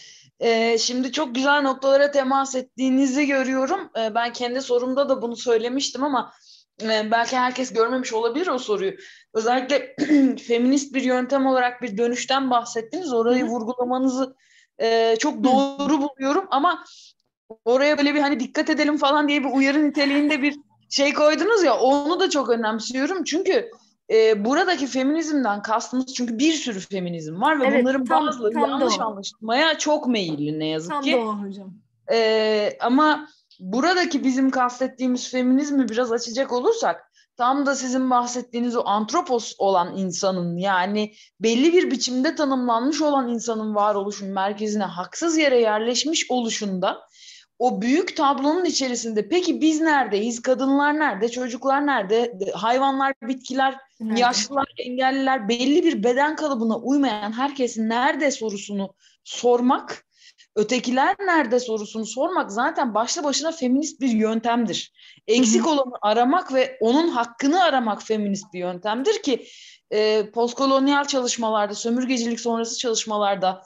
Şimdi çok güzel noktalara temas ettiğinizi görüyorum. Ben kendi sorumda da bunu söylemiştim ama belki herkes görmemiş olabilir o soruyu. Özellikle feminist bir yöntem olarak bir dönüşten bahsettiniz. Orayı vurgulamanızı çok doğru buluyorum ama oraya böyle bir hani dikkat edelim falan diye bir uyarı niteliğinde bir şey koydunuz ya, onu da çok önemsiyorum. Çünkü buradaki feminizmden kastımız, çünkü bir sürü feminizm var ve bunların bazıları yanlış anlaşılmaya çok meyilli ne yazık ki. Tam da o hocam. Ama buradaki bizim kastettiğimiz feminizmi biraz açacak olursak, tam da sizin bahsettiğiniz o antropos olan insanın, yani belli bir biçimde tanımlanmış olan insanın varoluşun merkezine haksız yere yerleşmiş oluşunda, o büyük tablonun içerisinde peki biz neredeyiz? Kadınlar nerede? Çocuklar nerede? Hayvanlar, bitkiler, yaşlılar, engelliler, belli bir beden kalıbına uymayan herkesin nerede sorusunu sormak, ötekiler nerede sorusunu sormak zaten başlı başına feminist bir yöntemdir. Eksik olanı aramak ve onun hakkını aramak feminist bir yöntemdir ki postkolonyal çalışmalarda, sömürgecilik sonrası çalışmalarda,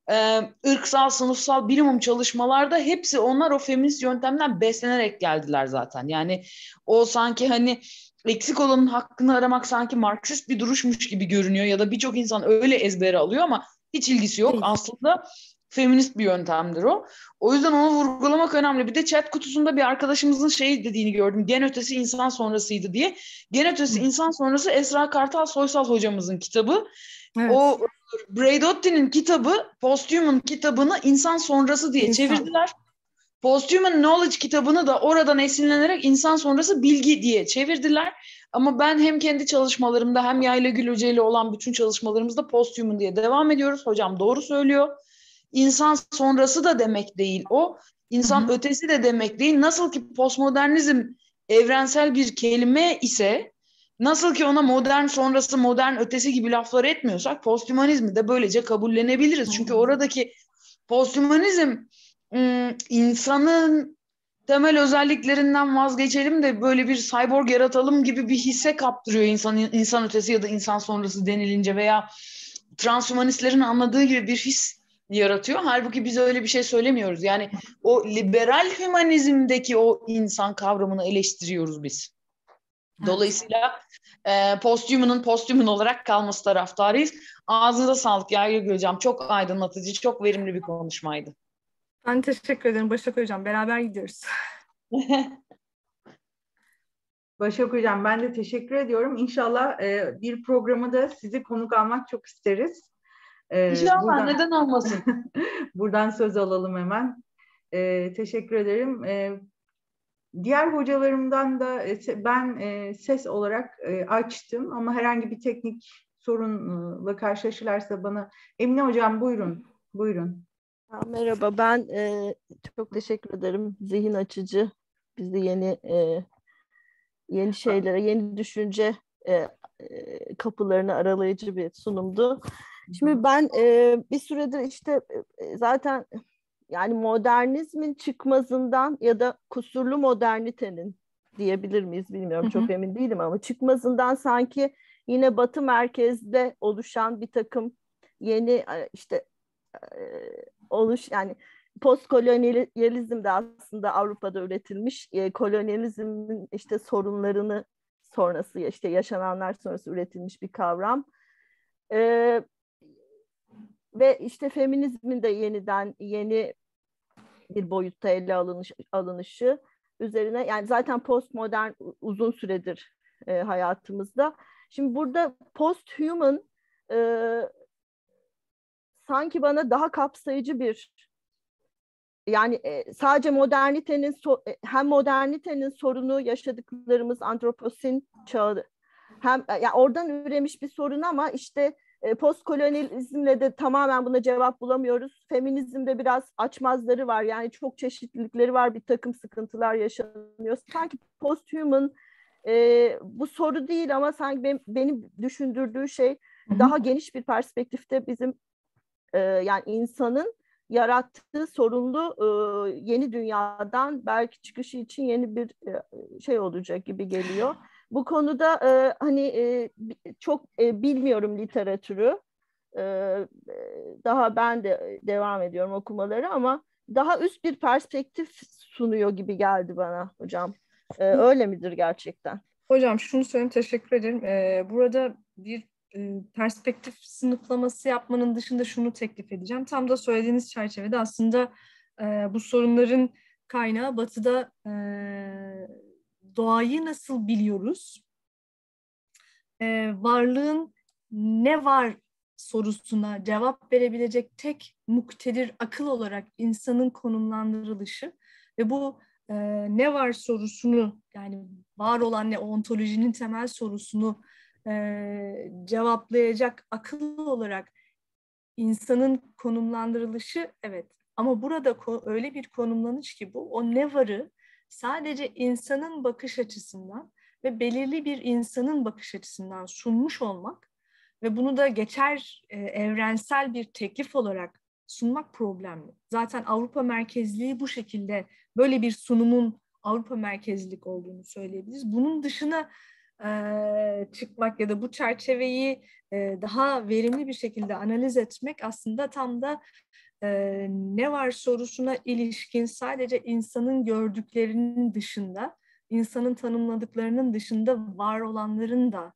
ırksal, sınıfsal, bilimum çalışmalarda hepsi onlar o feminist yöntemden beslenerek geldiler zaten. Yani o sanki hani eksik olanın hakkını aramak sanki Marksist bir duruşmuş gibi görünüyor ya da birçok insan öyle ezbere alıyor ama hiç ilgisi yok. Aslında feminist bir yöntemdir o. O yüzden onu vurgulamak önemli. Bir de chat kutusunda bir arkadaşımızın şey dediğini gördüm. Gen ötesi insan sonrasıydı diye. Gen ötesi insan sonrası Esra Kartal Soysal hocamızın kitabı. Evet. O Braidotti'nin kitabı, Posthuman kitabını insan sonrası diye çevirdiler. Posthuman Knowledge kitabını da oradan esinlenerek insan sonrası bilgi diye çevirdiler. Ama ben hem kendi çalışmalarımda hem Yaylegül Hoca ile olan bütün çalışmalarımızda Posthuman diye devam ediyoruz. Hocam doğru söylüyor. İnsan sonrası da demek değil o. İnsan ötesi de demek değil. Nasıl ki postmodernizm evrensel bir kelime ise, nasıl ki ona modern sonrası, modern ötesi gibi laflar etmiyorsak, posthumanizmi de böylece kabullenebiliriz. Çünkü oradaki posthumanizm insanın temel özelliklerinden vazgeçelim de böyle bir cyborg yaratalım gibi bir hisse kaptırıyor insan ötesi ya da insan sonrası denilince, veya transhumanistlerin anladığı gibi bir his yaratıyor. Halbuki biz öyle bir şey söylemiyoruz. Yani o liberal hümanizmdeki o insan kavramını eleştiriyoruz biz. Dolayısıyla posthuman'ın posthuman olarak kalması taraftarıyız. Ağzınıza sağlık Yaylegül Hocam. Çok aydınlatıcı, çok verimli bir konuşmaydı. Ben teşekkür ederim Başak Hocam. Beraber gidiyoruz. Başak Hocam, ben de teşekkür ediyorum. İnşallah bir programa da sizi konuk almak çok isteriz. İnşallah, neden olmasın? Buradan söz alalım hemen. Teşekkür ederim. Diğer hocalarımdan da ben ses olarak açtım ama herhangi bir teknik sorunla karşılaşırlarsa bana. Emine Hocam, buyurun. Buyurun. Merhaba, ben çok teşekkür ederim. Zihin açıcı, bizi yeni şeylere, yeni düşünce kapılarını aralayıcı bir sunumdu. Şimdi ben bir süredir işte zaten yani modernizmin çıkmazından ya da kusurlu modernitenin diyebilir miyiz bilmiyorum, çok emin değilim ama çıkmazından sanki yine Batı merkezde oluşan bir takım yeni işte yani postkolonyalizm de aslında Avrupa'da üretilmiş kolonyalizmin işte sorunlarını sonrası işte yaşananlar sonrası üretilmiş bir kavram. Ve işte feminizmin de yeni bir boyutta ele alınışı üzerine, yani zaten postmodern uzun süredir hayatımızda. Şimdi burada posthuman sanki bana daha kapsayıcı bir, yani sadece hem modernitenin sorunu yaşadıklarımız antroposen çağı, hem yani oradan üremiş bir sorun ama işte postkolonyalizmle de tamamen buna cevap bulamıyoruz. Feminizmde biraz açmazları var, yani çok çeşitlilikleri var, bir takım sıkıntılar yaşanıyor. Sanki posthuman bu soru değil ama sanki benim düşündürdüğü şey daha geniş bir perspektifte bizim yani insanın yarattığı sorunlu yeni dünyadan belki çıkışı için yeni bir şey olacak gibi geliyor. Bu konuda çok bilmiyorum literatürü. Daha ben de devam ediyorum okumaları ama daha üst bir perspektif sunuyor gibi geldi bana hocam. Öyle midir gerçekten? Hocam şunu söyleyeyim, teşekkür ederim. Burada bir perspektif sınıflaması yapmanın dışında şunu teklif edeceğim. Tam da söylediğiniz çerçevede aslında bu sorunların kaynağı Batı'da doğayı nasıl biliyoruz? Varlığın ne var sorusuna cevap verebilecek tek muktedir akıl olarak insanın konumlandırılışı ve bu ne var sorusunu, yani var olan ne, ontolojinin temel sorusunu cevaplayacak akıl olarak insanın konumlandırılışı, evet, ama burada öyle bir konumlanış ki bu, o ne varı sadece insanın bakış açısından ve belirli bir insanın bakış açısından sunmuş olmak ve bunu da geçer evrensel bir teklif olarak sunmak problemli. Zaten Avrupa merkezliliği bu şekilde, böyle bir sunumun Avrupa merkezlilik olduğunu söyleyebiliriz. Bunun dışına çıkmak ya da bu çerçeveyi daha verimli bir şekilde analiz etmek aslında tam da ne var sorusuna ilişkin sadece insanın gördüklerinin dışında, insanın tanımladıklarının dışında var olanların da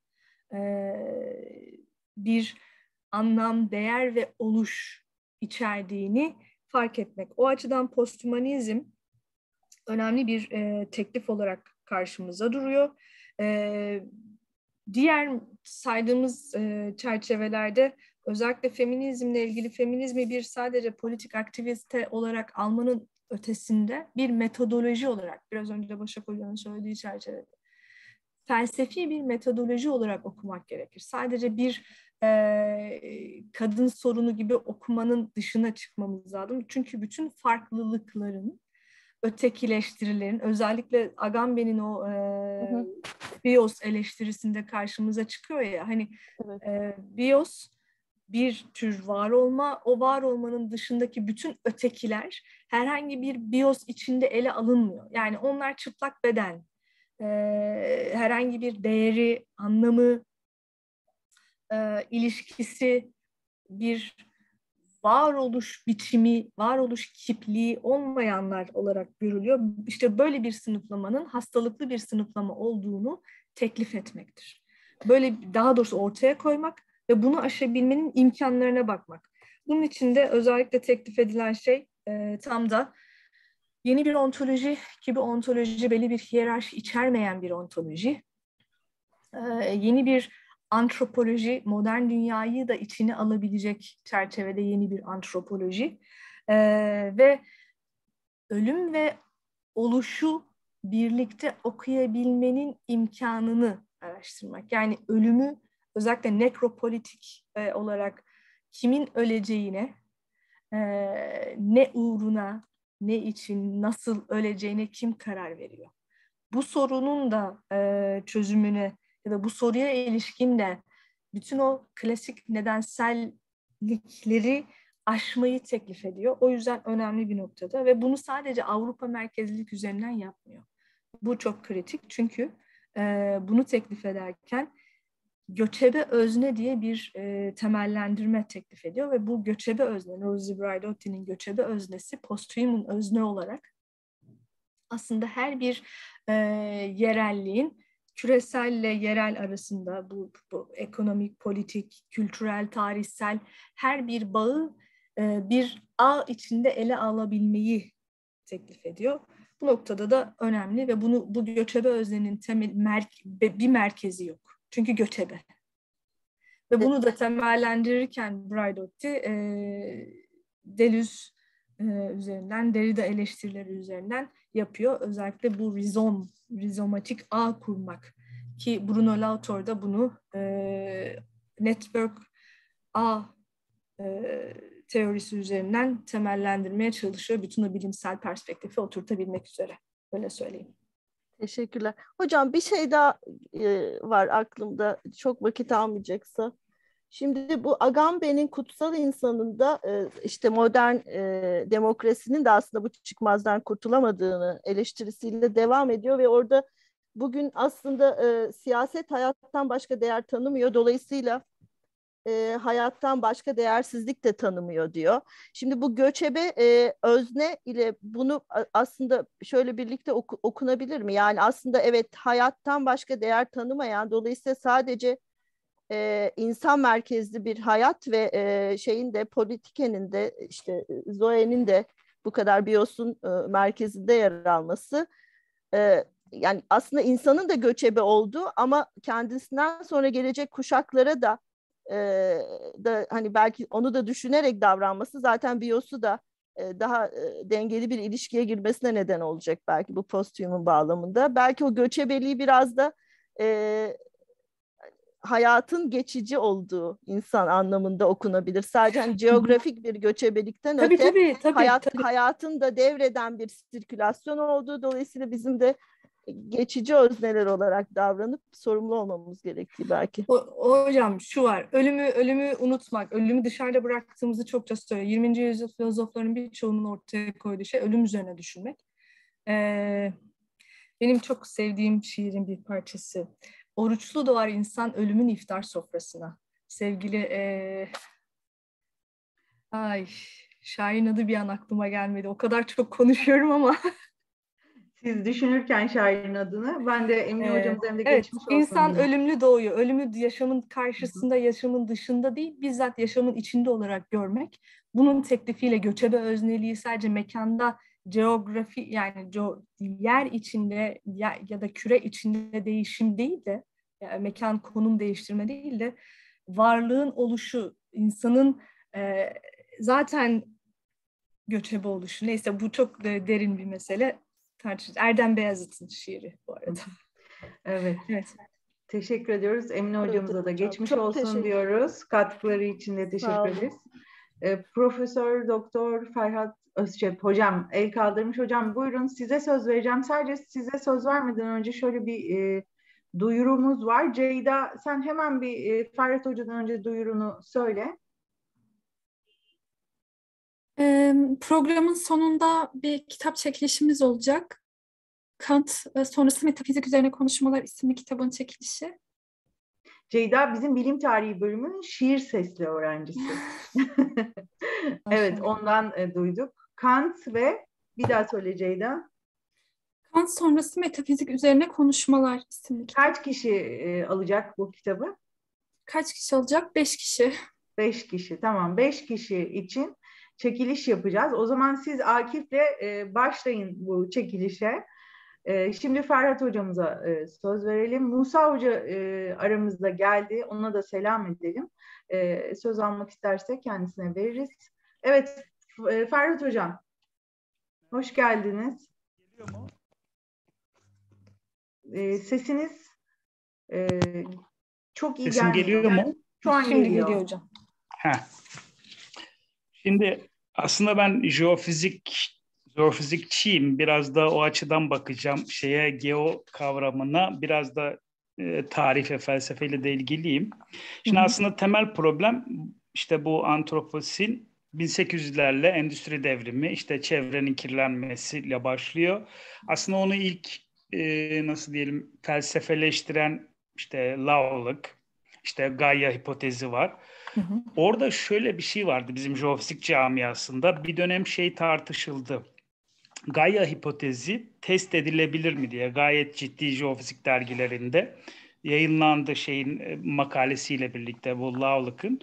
bir anlam, değer ve oluş içerdiğini fark etmek. O açıdan posthumanizm önemli bir teklif olarak karşımıza duruyor. Diğer saydığımız çerçevelerde özellikle feminizmle ilgili feminizmi bir sadece politik aktivite olarak almanın ötesinde bir metodoloji olarak, biraz önce Başak Hoca'nın söylediği çerçevede, felsefi bir metodoloji olarak okumak gerekir. Sadece bir kadın sorunu gibi okumanın dışına çıkmamız lazım. Çünkü bütün farklılıkların, ötekileştirilerin, özellikle Agamben'in o bios eleştirisinde karşımıza çıkıyor ya, hani evet. Bios bir tür var olma, o var olmanın dışındaki bütün ötekiler herhangi bir bios içinde ele alınmıyor. Yani onlar çıplak beden, herhangi bir değeri, anlamı, ilişkisi, bir varoluş biçimi, varoluş kipliği olmayanlar olarak görülüyor. İşte böyle bir sınıflamanın hastalıklı bir sınıflama olduğunu teklif etmektir. Böyle, daha doğrusu ortaya koymak ve bunu aşabilmenin imkanlarına bakmak. Bunun için de özellikle teklif edilen şey tam da Yeni bir ontoloji ki bu ontoloji belli bir hiyerarşi içermeyen bir ontoloji. Yeni bir antropoloji, modern dünyayı da içine alabilecek çerçevede yeni bir antropoloji. Ve ölüm ve oluşu birlikte okuyabilmenin imkanını araştırmak. Yani ölümü özellikle nekropolitik olarak kimin öleceğine, ne uğruna, ne için, nasıl öleceğine kim karar veriyor? Bu sorunun da çözümüne ya da bu soruya ilişkin de bütün o klasik nedensellikleri aşmayı teklif ediyor. O yüzden önemli bir noktada ve bunu sadece Avrupa merkezlilik üzerinden yapmıyor. Bu çok kritik çünkü bunu teklif ederken göçebe özne diye bir temellendirme teklif ediyor ve bu göçebe özne, Rosi Braidotti'nin göçebe öznesi post-human özne olarak aslında her bir yerelliğin küreselle yerel arasında bu ekonomik, politik, kültürel, tarihsel her bir bağı bir ağ içinde ele alabilmeyi teklif ediyor. Bu noktada da önemli ve bu göçebe öznenin bir merkezi yok. Çünkü göçebe. Ve bunu da temellendirirken Braidotti Deleuze üzerinden, Derrida eleştirileri üzerinden yapıyor. Özellikle bu rizomatik ağ kurmak. Ki Bruno Latour da bunu network ağ teorisi üzerinden temellendirmeye çalışıyor. Bütün o bilimsel perspektifi oturtabilmek üzere. Öyle söyleyeyim. Teşekkürler. Hocam bir şey daha var aklımda, çok vakit almayacaksa. Şimdi bu Agamben'in Kutsal İnsanı'nda işte modern demokrasinin de aslında bu çıkmazdan kurtulamadığını eleştirisiyle devam ediyor ve orada bugün aslında siyaset hayattan başka değer tanımıyor. Dolayısıyla hayattan başka değersizlik de tanımıyor diyor. Şimdi bu göçebe özne ile bunu aslında şöyle birlikte okunabilir mi? Yani aslında evet, hayattan başka değer tanımayan, dolayısıyla sadece insan merkezli bir hayat ve şeyin de, politikenin de, işte Zoe'nin de bu kadar biyosun merkezinde yer alması, yani aslında insanın da göçebe olduğu ama kendisinden sonra gelecek kuşaklara da hani belki onu da düşünerek davranması, zaten biyosu da daha dengeli bir ilişkiye girmesine neden olacak belki bu posthuman bağlamında. Belki o göçebeliği biraz da hayatın geçici olduğu insan anlamında okunabilir. Sadece hani geografik bir göçebelikten öte tabii. Hayatın da devreden bir sirkülasyon olduğu, dolayısıyla bizim de geçici özneler olarak davranıp sorumlu olmamız gerektiği belki. Hocam şu var, ölümü unutmak, ölümü dışarıda bıraktığımızı çokça söylüyor. 20. yüzyıl filozoflarının birçoğunun ortaya koyduğu şey ölüm üzerine düşünmek. Benim çok sevdiğim şiirin bir parçası. Oruçlu doğar insan ölümün iftar sofrasına. Sevgili şairin adı bir an aklıma gelmedi. O kadar çok konuşuyorum ama. Siz düşünürken şairin adını, ben de Emine hocamız hem de geçmiş olsun. İnsan ölümlü doğuyor. Ölümü yaşamın karşısında, yaşamın dışında değil, bizzat yaşamın içinde olarak görmek. Bunun teklifiyle göçebe özneliği sadece mekanda, geografi, yani yer içinde ya da küre içinde değişim değil de, yani mekan konum değiştirme değil de varlığın oluşu, insanın zaten göçebe oluşu. Neyse, bu çok derin bir mesele. Erdem Beyazıt'ın şiiri bu arada. Evet. Teşekkür ediyoruz. Emine hocamıza da geçmiş çok olsun diyoruz. Katkıları için de teşekkür ederiz. Profesör Doktor Ferhat Özçep hocam el kaldırmış. Hocam buyurun, size söz vereceğim. Sadece size söz vermeden önce şöyle bir duyurumuz var. Ceyda, sen hemen bir Ferhat hocadan önce duyurunu söyle. Programın sonunda bir kitap çekilişimiz olacak. Kant sonrası metafizik üzerine konuşmalar isimli kitabın çekilişi. Ceyda bizim bilim tarihi bölümünün şiir sesli öğrencisi. Evet, ondan duyduk. Kant ve bir daha söyle Ceyda. Kant sonrası metafizik üzerine konuşmalar isimli kitap. Kaç kişi alacak bu kitabı? Kaç kişi alacak? 5 kişi. 5 kişi, tamam. 5 kişi için çekiliş yapacağız. O zaman siz Akif'le başlayın bu çekilişe. Şimdi Ferhat hocamıza söz verelim. Musa hoca aramızda geldi. Ona da selam edelim. Söz almak isterse kendisine veririz. Evet, Ferhat hocam. Hoş geldiniz. Geliyor mu? Sesiniz çok iyi Sesim gelmiyor. geliyor mu? Şu an Şimdi geliyor. geliyor hocam. Şimdi aslında ben jeofizikçiyim. Biraz da o açıdan bakacağım geo kavramına. Biraz da tarih ve felsefeyle de ilgiliyim. Şimdi aslında temel problem işte bu antroposin 1800'lerle endüstri devrimi, işte çevrenin kirlenmesiyle başlıyor. Aslında onu ilk nasıl diyelim felsefeleştiren işte Locke, işte Gaia hipotezi var. Orada şöyle bir şey vardı bizim jeofizik camiasında. Bir dönem tartışıldı. Gaia hipotezi test edilebilir mi diye gayet ciddi jeofizik dergilerinde yayınlandı makalesiyle birlikte bu Locke'ın.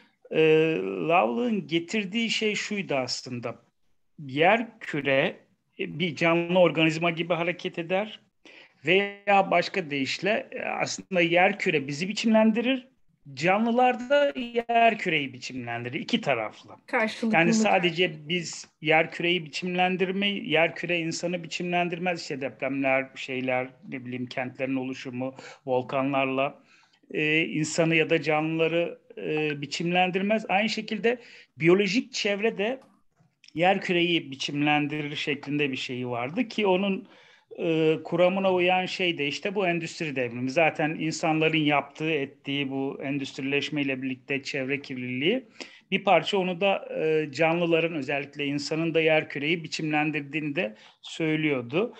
Locke'ın getirdiği şey şuydu aslında. Yer küre bir canlı organizma gibi hareket eder veya başka deyişle aslında yer küre bizi biçimlendirir. Canlılar da yer küreyi biçimlendirir. İki taraflı. Karşılıklı. Yani sadece biz yer küreyi biçimlendirmeyi, yer küre insanı biçimlendirmez. İşte depremler, ne bileyim kentlerin oluşumu, volkanlarla insanı ya da canlıları biçimlendirmez. Aynı şekilde biyolojik çevre de yer küreyi biçimlendirir şeklinde bir şeyi vardı ki onun kuramına uyan de işte bu endüstri devrimi. Zaten insanların yaptığı, ettiği bu endüstrileşmeyle birlikte çevre kirliliği bir parça onu da canlıların özellikle insanın da yer küreyi biçimlendirdiğini de söylüyordu.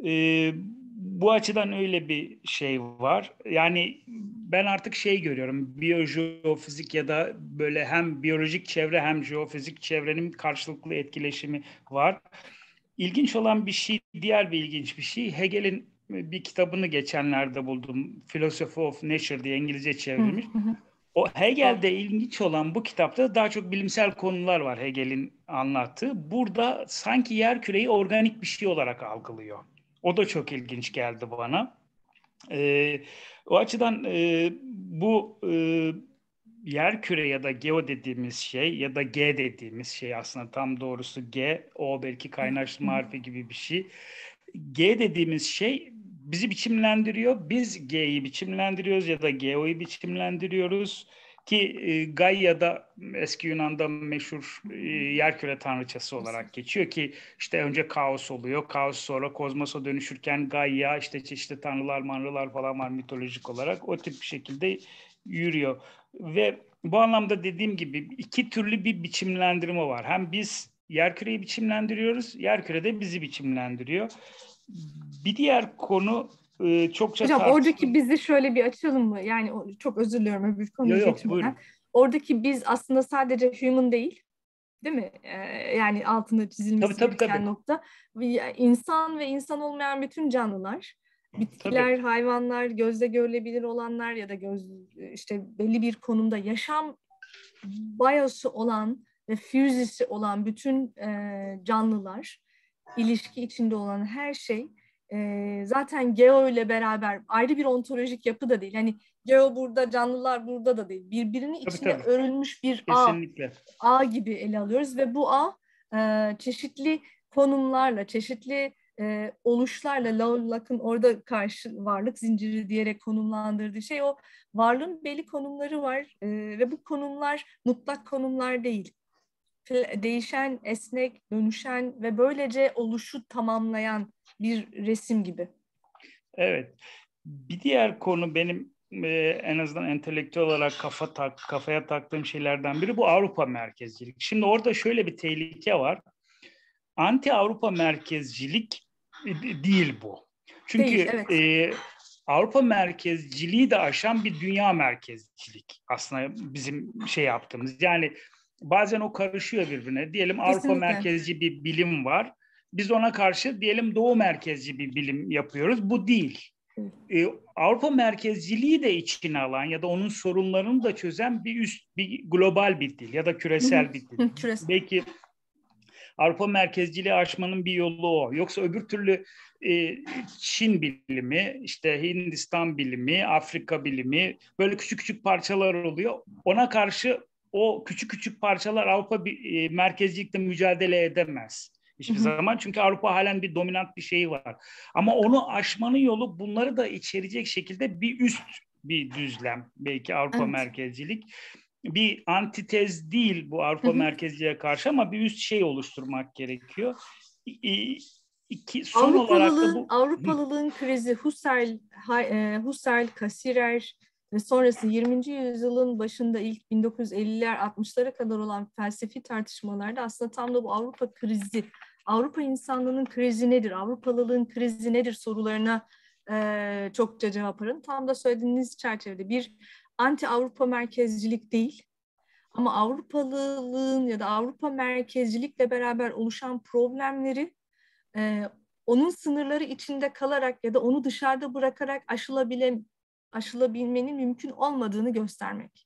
Bu açıdan öyle bir şey var. Yani ben artık görüyorum. Biyojeofizik ya da böyle hem biyolojik çevre hem jeofizik çevrenin karşılıklı etkileşimi var. İlginç olan bir şey, diğer bir ilginç bir şey. Hegel'in bir kitabını geçenlerde buldum. Philosophy of Nature diye İngilizce çevrilmiş. O Hegel'de ilginç olan bu kitapta daha çok bilimsel konular var Hegel'in anlattığı. Burada sanki yerküreyi organik bir şey olarak algılıyor. O da çok ilginç geldi bana. O açıdan bu yerküre ya da geo dediğimiz ya da G dediğimiz aslında tam doğrusu G, O belki kaynaştırma harfi gibi bir şey. G dediğimiz bizi biçimlendiriyor. Biz G'yi biçimlendiriyoruz ya da Geo'yu biçimlendiriyoruz. Ki Gaia'da eski Yunan'da meşhur yerküre tanrıçası olarak geçiyor ki işte önce kaos oluyor. Kaos sonra kozmosa dönüşürken Gaia işte çeşitli tanrılar, manrılar falan var mitolojik olarak. O tip bir şekilde yürüyor. Ve bu anlamda dediğim gibi iki türlü bir biçimlendirme var. Hem biz yerküreyi biçimlendiriyoruz, yerküre de bizi biçimlendiriyor. Bir diğer konu çokça hocam tartışılan... Oradaki bizi şöyle bir açalım mı? Yani çok özür diliyorum öbür konuya geçmeden. Oradaki biz aslında sadece human değil mi? Yani altında çizilmesi gereken nokta. İnsan ve insan olmayan bütün canlılar, bitkiler, hayvanlar, gözle görülebilir olanlar ya da işte belli bir konumda yaşam biosu olan ve füzisi olan bütün canlılar, ilişki içinde olan her şey zaten geo ile beraber ayrı bir ontolojik yapı da değil. Hani geo burada, canlılar burada da değil. Birbirinin içine örülmüş bir ağ gibi ele alıyoruz ve bu ağ çeşitli konumlarla, çeşitli oluşlarla, Locke'ın orada karşı varlık zinciri diyerek konumlandırdığı o varlığın belli konumları var ve bu konumlar mutlak konumlar değil. Değişen, esnek, dönüşen ve böylece oluşu tamamlayan bir resim gibi. Evet. Bir diğer konu benim en azından entelektüel olarak kafaya taktığım şeylerden biri bu Avrupa merkezcilik. Şimdi orada şöyle bir tehlike var. Anti-Avrupa merkezcilik değil bu. Çünkü Avrupa merkezciliği de aşan bir dünya merkezcilik aslında bizim yaptığımız. Yani bazen o karışıyor birbirine. Diyelim Avrupa merkezci bir bilim var. Biz ona karşı diyelim Doğu merkezci bir bilim yapıyoruz. Bu değil. Avrupa merkezciliği de içine alan ya da onun sorunlarını da çözen bir global bir dil ya da küresel bir dil. Belki Avrupa merkezciliği aşmanın bir yolu o. Yoksa öbür türlü Çin bilimi, işte Hindistan bilimi, Afrika bilimi böyle küçük küçük parçalar oluyor. Ona karşı o küçük küçük parçalar Avrupa merkezcilikle mücadele edemez hiçbir zaman. Çünkü Avrupa halen bir dominant bir şeyi var. Ama onu aşmanın yolu bunları da içerecek şekilde bir düzlem belki Avrupa merkezcilik. Bir antitez değil bu Avrupa merkezciliğe karşı ama bir üst şey oluşturmak gerekiyor. Son olarak da bu Avrupalılığın krizi Husserl, Cassirer ve sonrası 20. yüzyılın başında ilk 1950'ler 60'lara kadar olan felsefi tartışmalarda aslında tam da bu Avrupa krizi, Avrupa insanlığının krizi nedir, Avrupalılığın krizi nedir sorularına çokça cevap arın. Tam da söylediğiniz çerçevede bir anti-Avrupa merkezcilik değil ama Avrupalılığın ya da Avrupa merkezcilikle beraber oluşan problemleri onun sınırları içinde kalarak ya da onu dışarıda bırakarak aşılabilmenin mümkün olmadığını göstermek.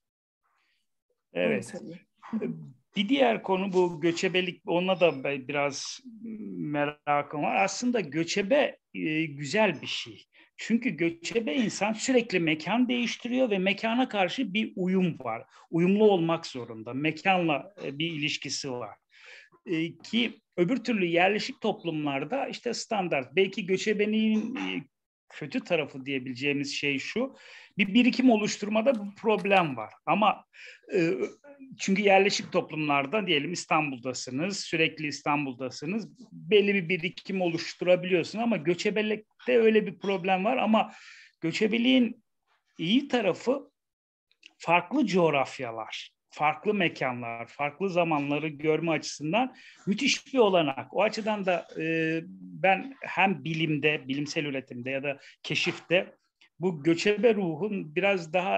Evet. Bir diğer konu bu göçebelik. Ona da biraz merakım var. Aslında göçebe güzel bir şey. Çünkü göçebe insan sürekli mekan değiştiriyor ve mekana karşı bir uyum var. Uyumlu olmak zorunda. Mekanla bir ilişkisi var. Ki öbür türlü yerleşik toplumlarda işte standart. Belki göçebenin kötü tarafı diyebileceğimiz şey şu. Bir birikim oluşturmada bir problem var. Ama çünkü yerleşik toplumlarda diyelim İstanbul'dasınız, sürekli İstanbul'dasınız. Belli bir birikim oluşturabiliyorsunuz ama göçebelikte öyle bir problem var. Ama göçebeliğin iyi tarafı farklı coğrafyalar, farklı mekanlar, farklı zamanları görme açısından müthiş bir olanak. O açıdan da ben hem bilimde, bilimsel üretimde ya da keşifte bu göçebe ruhun biraz daha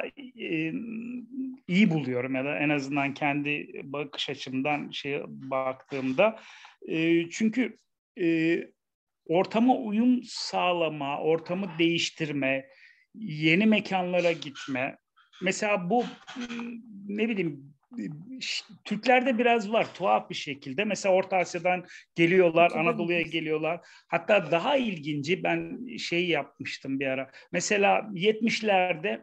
iyi buluyorum ya da en azından kendi bakış açımdan baktığımda. Çünkü ortama uyum sağlama, ortamı değiştirme, yeni mekanlara gitme. Mesela bu ne bileyim Türklerde biraz var tuhaf bir şekilde. Mesela Orta Asya'dan geliyorlar, Anadolu'ya geliyorlar. Hatta daha ilginci ben yapmıştım bir ara. Mesela 70'lerde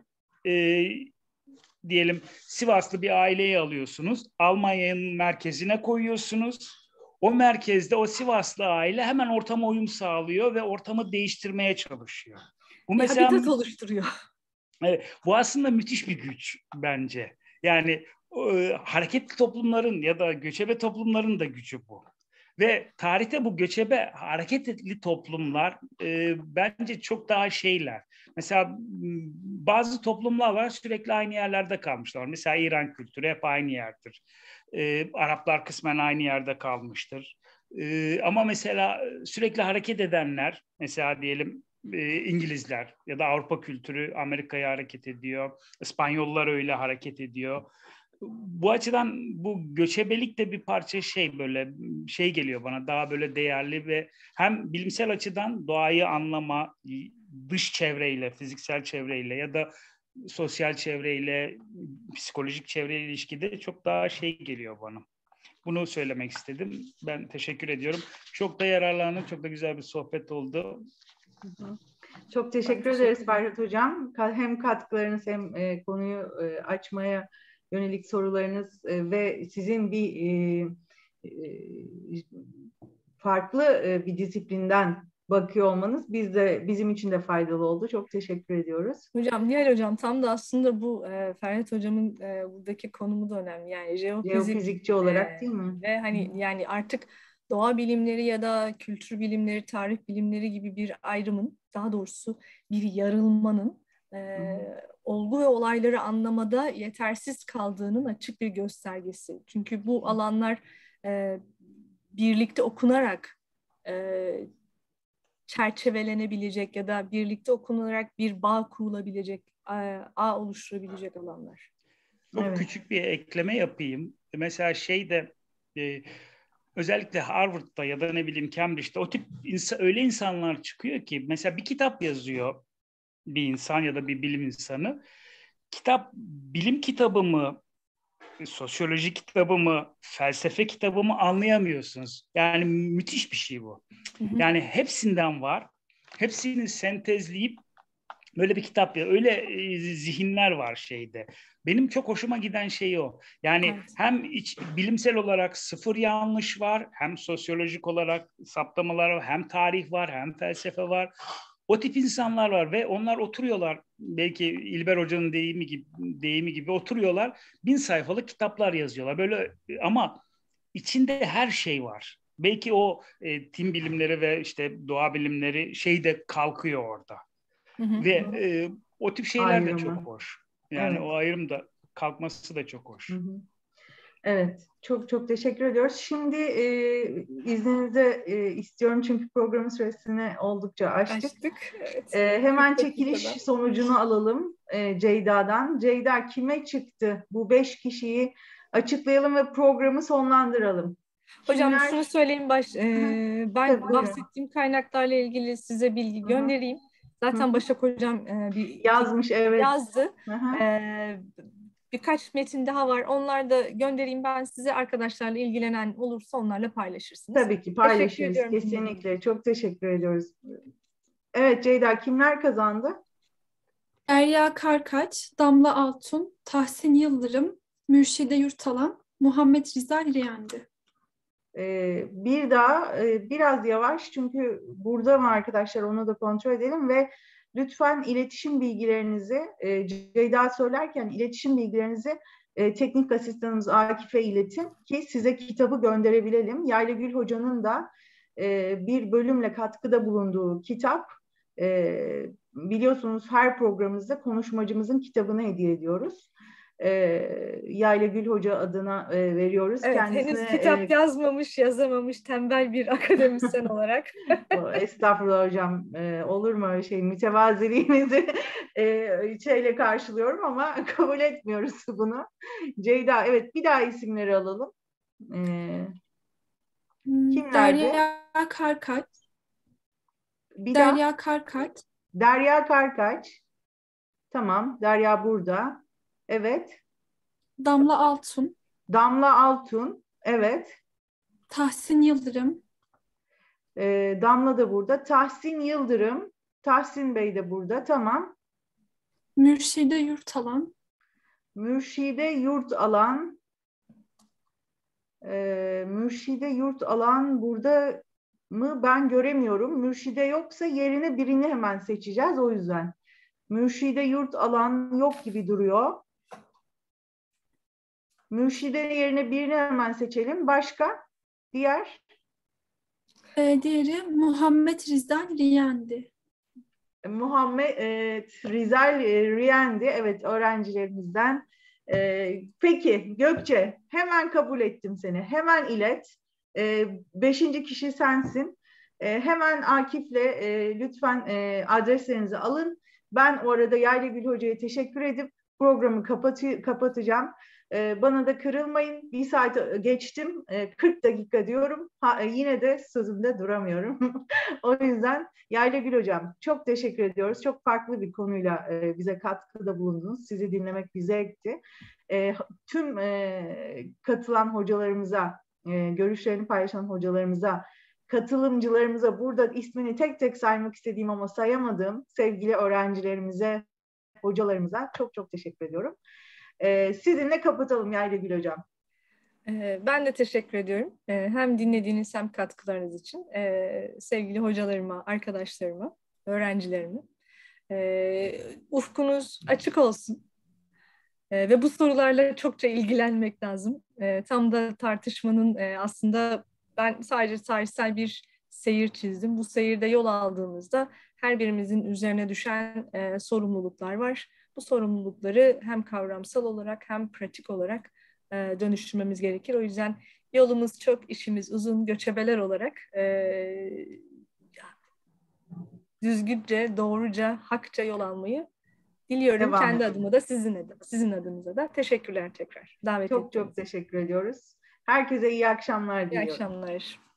diyelim Sivaslı bir aileyi alıyorsunuz. Almanya'nın merkezine koyuyorsunuz. O merkezde o Sivaslı aile hemen ortama uyum sağlıyor ve ortamı değiştirmeye çalışıyor. Bu mesela habitat oluşturuyor. Evet, bu aslında müthiş bir güç bence. Yani hareketli toplumların ya da göçebe toplumların da gücü bu. Ve tarihte bu göçebe hareketli toplumlar bence çok daha şeyler. Mesela bazı toplumlar var sürekli aynı yerlerde kalmışlar. Mesela İran kültürü hep aynı yerdir. Araplar kısmen aynı yerde kalmıştır. Ama mesela sürekli hareket edenler, mesela diyelim İngilizler ya da Avrupa kültürü Amerika'ya hareket ediyor. İspanyollar öyle hareket ediyor. Bu açıdan bu göçebelik de bir parça böyle geliyor bana daha böyle değerli ve hem bilimsel açıdan doğayı anlama, dış çevreyle, fiziksel çevreyle ya da sosyal çevreyle, psikolojik çevreyle ilişkide çok daha geliyor bana. Bunu söylemek istedim. Ben teşekkür ediyorum. Çok da yararlandım. Çok da güzel bir sohbet oldu. Çok teşekkür ederiz Ferhat Hocam. Hem katkılarınız hem konuyu açmaya yönelik sorularınız ve sizin farklı bir disiplinden bakıyor olmanız bizim için de faydalı oldu. Çok teşekkür ediyoruz. Hocam, Nihal Hocam tam da aslında bu Ferhat Hocam'ın buradaki konumu da önemli. Yani jeofizikçi olarak değil mi? Ve yani artık doğa bilimleri ya da kültür bilimleri, tarih bilimleri gibi bir ayrımın, daha doğrusu bir yarılmanın olgu ve olayları anlamada yetersiz kaldığının açık bir göstergesi. Çünkü bu alanlar birlikte okunarak çerçevelenebilecek ya da birlikte okunarak bir bağ kurulabilecek, ağ oluşturabilecek alanlar. Çok küçük bir ekleme yapayım. Mesela özellikle Harvard'da ya da ne bileyim Cambridge'de o tip öyle insanlar çıkıyor ki mesela bir kitap yazıyor. bir insan ya da bir bilim insanı bilim kitabı mı, sosyoloji kitabı mı, felsefe kitabı mı anlayamıyorsunuz. Yani müthiş bir şey bu. Yani hepsinden var. Hepsini sentezleyip böyle bir kitap ya. Öyle zihinler var şeyde. Benim çok hoşuma giden şey o. Yani hem bilimsel olarak sıfır yanlış var, hem sosyolojik olarak saptamalar var, hem tarih var, hem felsefe var. O tip insanlar var ve onlar oturuyorlar, belki İlber Hoca'nın deyimi gibi oturuyorlar, 1000 sayfalık kitaplar yazıyorlar. Böyle ama içinde her şey var. Belki o tim bilimleri ve işte doğa bilimleri de kalkıyor orada. Ve o tip şeyler Ayrımı. de çok hoş. Yani evet. O ayrım da kalkması da çok hoş. Evet, çok çok teşekkür ediyoruz. Şimdi izninizi istiyorum çünkü programın süresini oldukça aştık. Evet. Hemen çekiliş sonucunu alalım Ceyda'dan. Ceyda, kime çıktı? Bu 5 kişiyi açıklayalım ve programı sonlandıralım. Hocam şunu söyleyeyim ben Tabii, bahsettiğim kaynaklarla ilgili size bilgi göndereyim. Zaten Başak Hocam yazmış, evet. Yazdı. Birkaç metin daha var. Onları da göndereyim ben size. Arkadaşlarla ilgilenen olursa onlarla paylaşırsınız. Tabii ki paylaşırız. Kesinlikle. Çok teşekkür ediyoruz. Evet Ceyda, kimler kazandı? Derya Karkaç, Damla Altun, Tahsin Yıldırım, Mürşide Yurtalan, Muhammed Rizal Riyendi. Bir daha biraz yavaş çünkü burada mı arkadaşlar, onu da kontrol edelim ve lütfen iletişim bilgilerinizi Ceyda söylerken iletişim bilgilerinizi teknik asistanımız Akif'e iletin ki size kitabı gönderebilelim. Yaylagül Hoca'nın da bir bölümle katkıda bulunduğu kitap, biliyorsunuz her programımızda konuşmacımızın kitabını hediye ediyoruz. Yaylagül Hoca adına veriyoruz. Evet, kendisine, henüz kitap yazamamış tembel bir akademisyen olarak. Estağfurullah hocam, olur mu öyle şey? Mütevaziliğinizi şeyle karşılıyorum ama kabul etmiyoruz bunu. Ceyda, evet, bir daha isimleri alalım. Kimlerdi? Derya Karkaç. Derya Karkaç. Derya Karkaç. Tamam, Derya burada. Evet. Damla Altun. Damla Altun. Evet. Tahsin Yıldırım. Damla da burada. Tahsin Yıldırım. Tahsin Bey de burada. Tamam. Mürşide Yurtalan. Mürşide Yurtalan. Mürşide Yurtalan burada mı? Ben göremiyorum. Mürşide yoksa yerine birini hemen seçeceğiz. O yüzden. Mürşide Yurtalan yok gibi duruyor. Mürşide yerine birini hemen seçelim. Başka? Diğer? Diğeri Muhammed Rizal Riyendi. Muhammed Rizal Riyendi. Evet, öğrencilerimizden. Peki Gökçe, hemen kabul ettim seni. Hemen ilet. 5. kişi sensin. Hemen Akif'le lütfen adreslerinizi alın. Ben o arada Yaylagül Hoca'ya teşekkür edip programı kapatacağım. Bana da kırılmayın. 1 saat geçtim. 40 dakika diyorum. Yine de sözümde duramıyorum. O yüzden Yaylagül Hocam çok teşekkür ediyoruz. Çok farklı bir konuyla bize katkıda bulundunuz. Sizi dinlemek bir zevkti. Tüm katılan hocalarımıza, görüşlerini paylaşan hocalarımıza, katılımcılarımıza, burada ismini tek tek saymak istediğim ama sayamadığım sevgili öğrencilerimize, hocalarımıza çok çok teşekkür ediyorum. Sizinle kapatalım Yaylagül Hocam. Ben de teşekkür ediyorum. Hem dinlediğiniz hem katkılarınız için. Sevgili hocalarıma, arkadaşlarıma, öğrencilerime. Ufkunuz açık olsun. Ve bu sorularla çokça ilgilenmek lazım. Tam da tartışmanın aslında ben sadece tarihsel bir seyir çizdim. Bu seyirde yol aldığımızda her birimizin üzerine düşen sorumluluklar var. Bu sorumlulukları hem kavramsal olarak hem pratik olarak dönüştürmemiz gerekir. O yüzden yolumuz çok, işimiz uzun, göçebeler olarak düzgünce, doğruca, hakça yol almayı diliyorum. Kendi adıma da sizin adınıza da. Teşekkürler tekrar. Davet çok ettiğiniz çok teşekkür ediyoruz. Herkese iyi akşamlar diliyorum. İyi akşamlar.